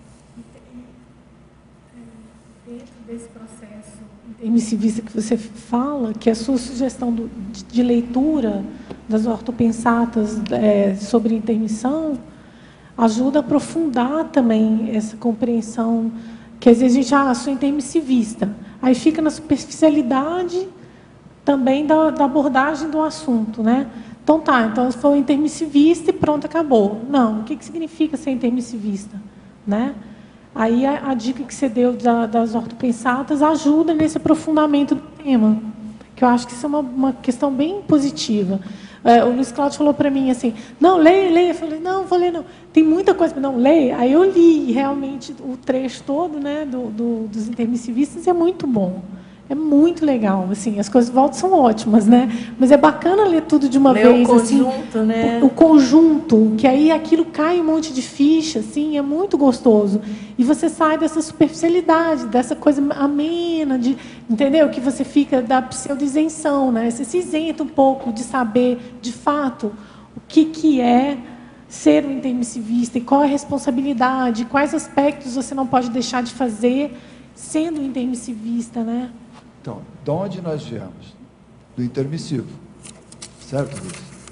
Dentro desse processo intermissivista que você fala, que a sua sugestão do, de, de leitura das ortopensatas é, sobre intermissão ajuda a aprofundar também essa compreensão, que às vezes a gente, ah, sou intermissivista, aí fica na superficialidade também da, da abordagem do assunto, né? Então tá, então eu sou intermissivista e pronto, acabou. Não, o que, que significa ser intermissivista, né? Aí a, a dica que você deu da, das ortopensatas ajuda nesse aprofundamento do tema, que eu acho que isso é uma, uma questão bem positiva. É, o Luiz Cláudio falou para mim assim, não, leia, leia. Eu falei, não, vou ler, não. Tem muita coisa, não, leia. Aí eu li realmente o trecho todo, né, do, do, dos intermissivistas, e é muito bom. É muito legal, assim, as coisas voltam são ótimas, né? Mas é bacana ler tudo de uma Ler vez, o conjunto, assim, né? o, o conjunto, que aí aquilo cai um monte de ficha, assim, é muito gostoso. E você sai dessa superficialidade, dessa coisa amena, de, entendeu? Que você fica da pseudo-isenção, né? Você se isenta um pouco de saber, de fato, o que, que é ser um intermissivista e qual é a responsabilidade, quais aspectos você não pode deixar de fazer sendo um intermissivista, né? Então, de onde nós viemos? Do intermissivo, certo, Luiz?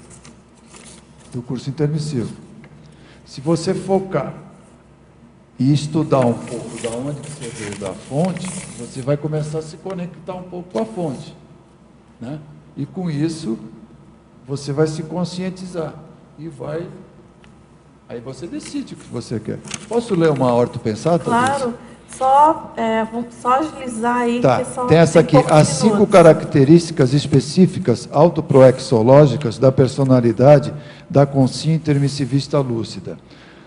Do curso intermissivo. Se você focar e estudar um pouco da onde que você veio da fonte, você vai começar a se conectar um pouco com a fonte, né? E com isso, você vai se conscientizar e vai... Aí você decide o que você quer. Posso ler uma ortopensata? Claro. Luiz? Só, é, vamos só agilizar aí. Tá, que só tem essa aqui, poucos as cinco minutos. características específicas autoproexológicas da personalidade da consciência intermissivista lúcida.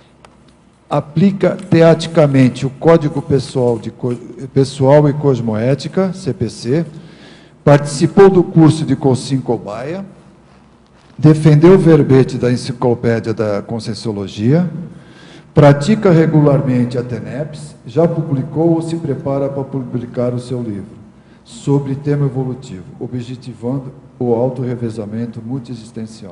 Aplica teaticamente o Código Pessoal, de, Pessoal e Cosmoética, C P C, participou do curso de Cossim Cobaia, defendeu o verbete da Enciclopédia da Conscienciologia, pratica regularmente a TENEPS, já publicou ou se prepara para publicar o seu livro sobre tema evolutivo, objetivando o autorrevezamento multiexistencial.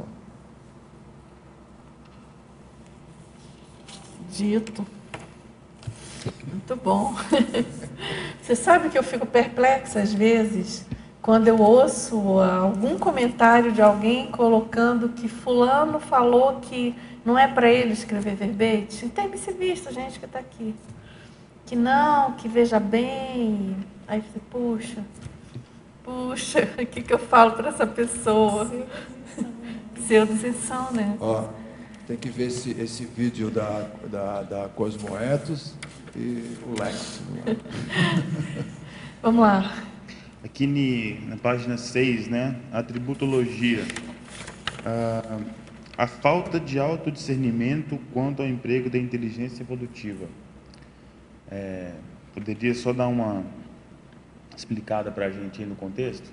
Dito. Muito bom. Você sabe que eu fico perplexa às vezes quando eu ouço algum comentário de alguém colocando que fulano falou que não é para ele escrever verbete. Intermissivista, gente que está aqui. Que não, que veja bem. Aí você, puxa, puxa, o que, que eu falo para essa pessoa? Pseudo-isenção, né? Ó, tem que ver esse, esse vídeo da, da, da Cosmoetos e o Lex. Vamos lá. Aqui ni, na página seis, né, atributologia. Ah, a falta de autodiscernimento quanto ao emprego da inteligência evolutiva. É, poderia só dar uma explicada para a gente aí no contexto?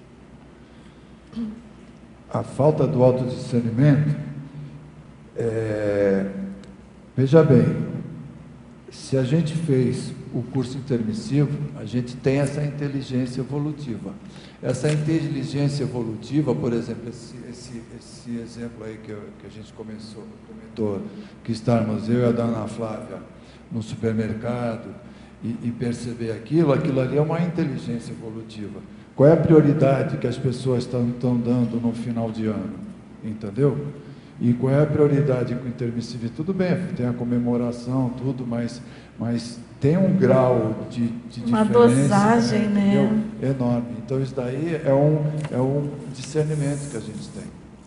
A falta do autodiscernimento, é, veja bem, se a gente fez o curso intermissivo, a gente tem essa inteligência evolutiva. Essa inteligência evolutiva, por exemplo, esse, esse, esse exemplo aí que, eu, que a gente começou, comentou, que estamos eu e a dona Flávia no supermercado e, e perceber aquilo, aquilo ali é uma inteligência evolutiva. Qual é a prioridade que as pessoas estão, estão dando no final de ano? Entendeu? E qual é a prioridade com o intermissivo? Tudo bem, tem a comemoração, tudo, mas, mas tem um grau de, de uma diferença, dosagem, né? né? Enorme. Então, isso daí é um, é um discernimento que a gente tem.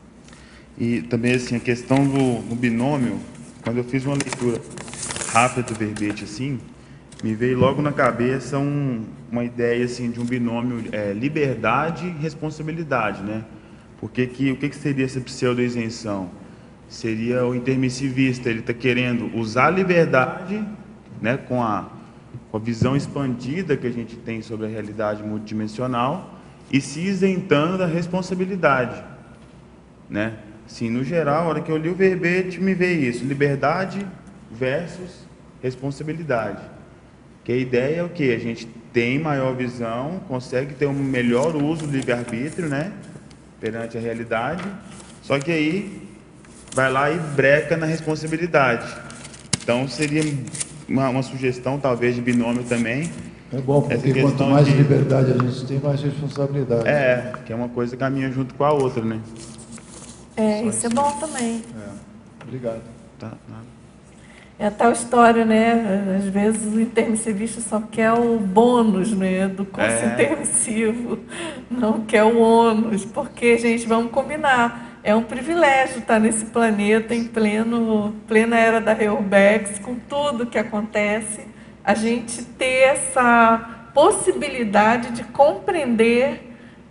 E também, assim, a questão do, do binômio, quando eu fiz uma leitura rápida do verbete, assim, me veio logo na cabeça um, uma ideia, assim, de um binômio é, liberdade e responsabilidade, né? Porque que, o que, que seria essa pseudo-isenção? Seria o intermissivista, ele está querendo usar a liberdade, né, com a, com a visão expandida que a gente tem sobre a realidade multidimensional e se isentando da responsabilidade, né? Sim, no geral, a hora que eu li o verbete, me veio isso, liberdade versus responsabilidade. Que a ideia é o quê? A gente tem maior visão, consegue ter um melhor uso do livre-arbítrio, né, perante a realidade, só que aí vai lá e breca na responsabilidade. Então, seria uma, uma sugestão, talvez, de binômio também. É bom, porque quanto mais de... liberdade a gente tem, mais responsabilidade. É, que é uma coisa que caminha junto com a outra, né? É, Só isso é bom também. É. Obrigado. Tá, nada. É a tal história, né? Às vezes o intermissivista só quer o bônus, né, do curso é. intermissivo, não quer o ônus, porque, gente, vamos combinar, é um privilégio estar nesse planeta em pleno, plena era da Reurbex, com tudo que acontece, a gente ter essa possibilidade de compreender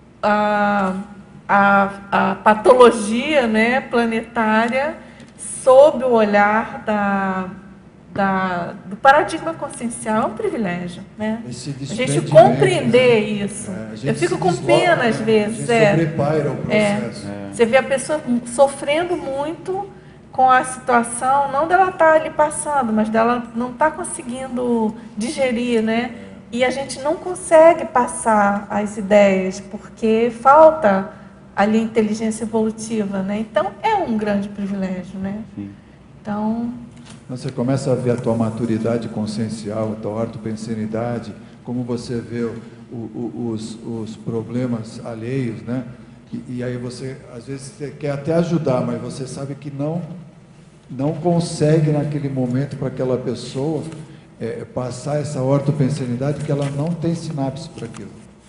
a, a, a patologia, né, planetária, sob o olhar da, da, do paradigma consciencial, é um privilégio, né? A gente compreender isso. É, gente eu fico com pena, né? Às vezes. A gente sobrepaira o processo. É. É. Você vê a pessoa sofrendo muito com a situação, não dela estar ali passando, mas dela não estar conseguindo digerir, né? E a gente não consegue passar as ideias, porque falta ali a inteligência evolutiva, né? Então, é um grande privilégio, né? Sim. Então... Você começa a ver a tua maturidade consciencial, a tua ortopensenidade, como você vê o, o, os, os problemas alheios, né? E, e aí você, às vezes, você quer até ajudar, mas você sabe que não, não consegue naquele momento para aquela pessoa é, passar essa ortopensenidade, porque ela não tem sinapse para aquilo.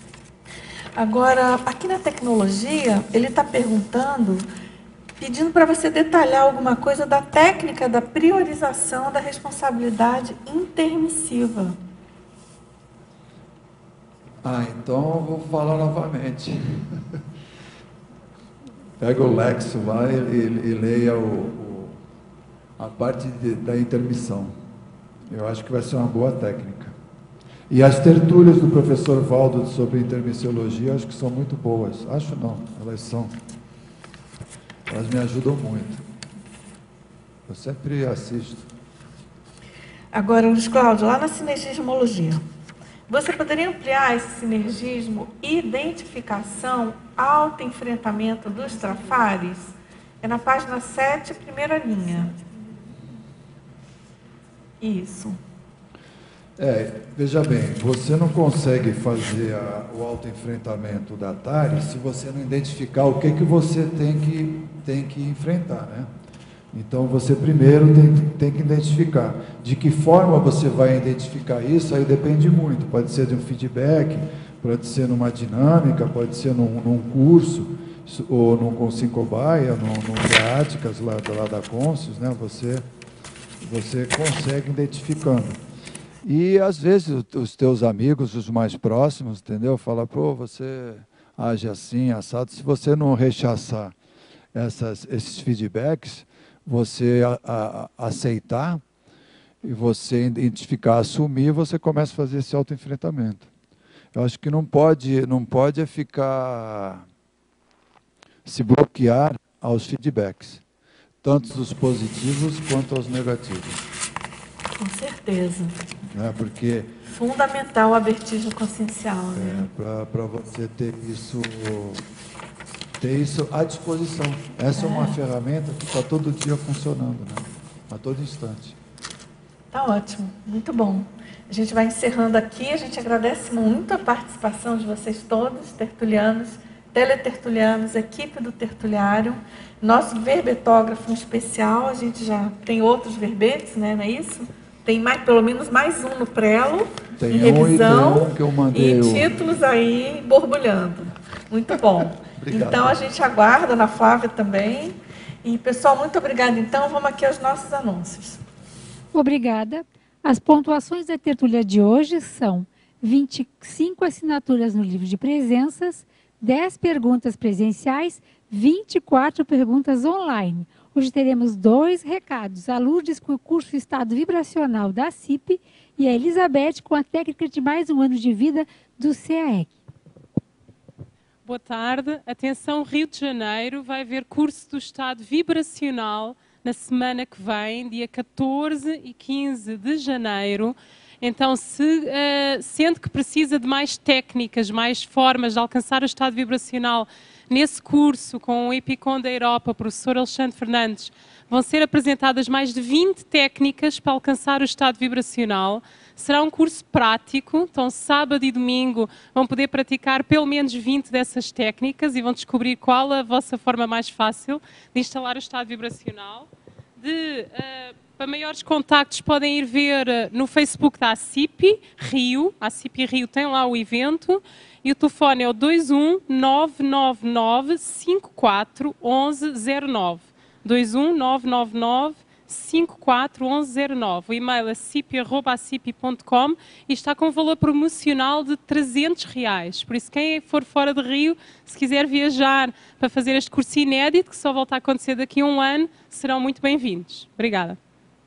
Agora, aqui na tecnologia, ele está perguntando, pedindo para você detalhar alguma coisa da técnica da priorização da responsabilidade intermissiva. Ah, então eu vou falar novamente. Pega o Lexo lá e, e, e leia o, o, a parte de, da intermissão. Eu acho que vai ser uma boa técnica. E as tertúlias do professor Valdo sobre intermissiologia, acho que são muito boas. Acho não, elas são. Elas me ajudam muito. Eu sempre assisto. Agora, Luiz Cláudio, lá na sinergismologia, você poderia ampliar esse sinergismo, identificação, autoenfrentamento dos trafares? É na página sete, primeira linha. Isso. É, veja bem, você não consegue fazer a, o autoenfrentamento da Tari se você não identificar o que, que você tem que, tem que enfrentar, né? Então, você primeiro tem, tem que identificar. De que forma você vai identificar isso, aí depende muito. Pode ser de um feedback, pode ser numa dinâmica, pode ser num, num curso, ou num Consincobaia, num, num Teáticas lá, lá da Conscius, né? Você, você consegue identificando. E, às vezes, os teus amigos, os mais próximos, entendeu? Fala, pô, você age assim, assado. Se você não rechaçar essas, esses feedbacks, você a, a, aceitar e você identificar, assumir, você começa a fazer esse autoenfrentamento. Eu acho que não pode, não pode ficar, se bloquear aos feedbacks, tanto os positivos quanto aos negativos. Com certeza. Né? Porque fundamental a vertigem consciencial, né? É, para você ter isso, ter isso à disposição. Essa é, é uma ferramenta que está todo dia funcionando, né? A todo instante. Tá ótimo, muito bom. A gente vai encerrando aqui, a gente agradece muito a participação de vocês todos, tertulianos, teletertulianos, equipe do tertuliário, nosso verbetógrafo em especial, a gente já tem outros verbetes, né, não é isso? Tem mais, pelo menos mais um no prelo, tem em revisão, um e, tem um que eu mandei e o... títulos aí borbulhando. Muito bom. Então, a gente aguarda na Flávia também. E, pessoal, muito obrigada. Então, vamos aqui aos nossos anúncios. Obrigada. As pontuações da tertúlia de hoje são vinte e cinco assinaturas no livro de presenças, dez perguntas presenciais, vinte e quatro perguntas online. Hoje teremos dois recados. A Lourdes com o curso Estado Vibracional da C I P e a Elizabeth com a técnica de mais um ano de vida do C A E C. Boa tarde. Atenção, Rio de Janeiro vai haver curso do Estado Vibracional na semana que vem, dia catorze e quinze de janeiro. Então, se uh, sente que precisa de mais técnicas, mais formas de alcançar o estado vibracional nesse curso com o Epicom da Europa, o professor Alexandre Fernandes, vão ser apresentadas mais de vinte técnicas para alcançar o estado vibracional. Será um curso prático, então sábado e domingo vão poder praticar pelo menos vinte dessas técnicas e vão descobrir qual a vossa forma mais fácil de instalar o estado vibracional. De, uh, para maiores contactos podem ir ver no Facebook da A C I P Rio, a C I P Rio tem lá o evento e o telefone é o dois um nove nove nove cinco quatro um um zero nove. dois um nove nove nove cinco quatro um um zero nove. O e-mail é cip arroba cip ponto com e está com um valor promocional de trezentos reais. Por isso, quem for fora de Rio, se quiser viajar para fazer este curso inédito, que só volta a acontecer daqui a um ano, serão muito bem-vindos. Obrigada.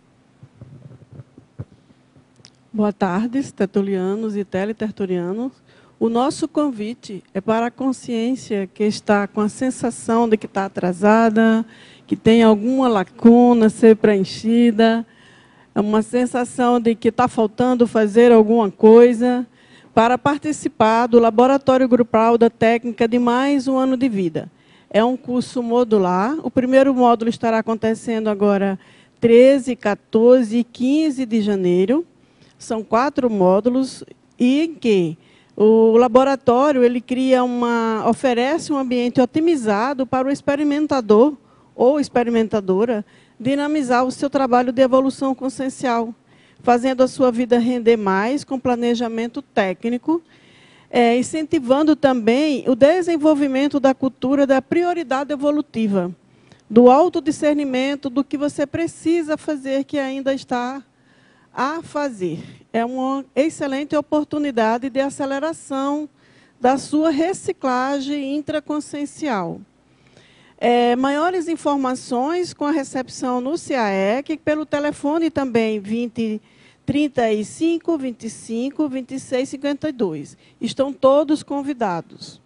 Boa tarde, tertulianos e teletertulianos. O nosso convite é para a consciência que está com a sensação de que está atrasada, que tem alguma lacuna a ser preenchida, uma sensação de que está faltando fazer alguma coisa, para participar do Laboratório Grupal da Técnica de mais um ano de vida. É um curso modular. O primeiro módulo estará acontecendo agora treze, quatorze e quinze de janeiro. São quatro módulos e em que o laboratório ele cria uma, oferece um ambiente otimizado para o experimentador ou experimentadora dinamizar o seu trabalho de evolução consciencial, fazendo a sua vida render mais com planejamento técnico, é, incentivando também o desenvolvimento da cultura da prioridade evolutiva, do autodiscernimento do que você precisa fazer que ainda está a fazer. É uma excelente oportunidade de aceleração da sua reciclagem intraconsciencial. É, maiores informações com a recepção no C A E C, pelo telefone também vinte, trinta e cinco, vinte e cinco, vinte e seis, cinquenta e dois. Estão todos convidados.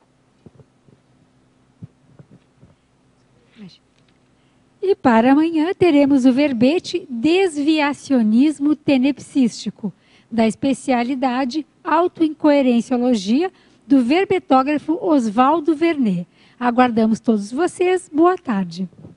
E para amanhã teremos o verbete Desviacionismo Tenepsístico, da especialidade Autoincoerenciologia, do verbetógrafo Oswaldo Vernet. Aguardamos todos vocês. Boa tarde.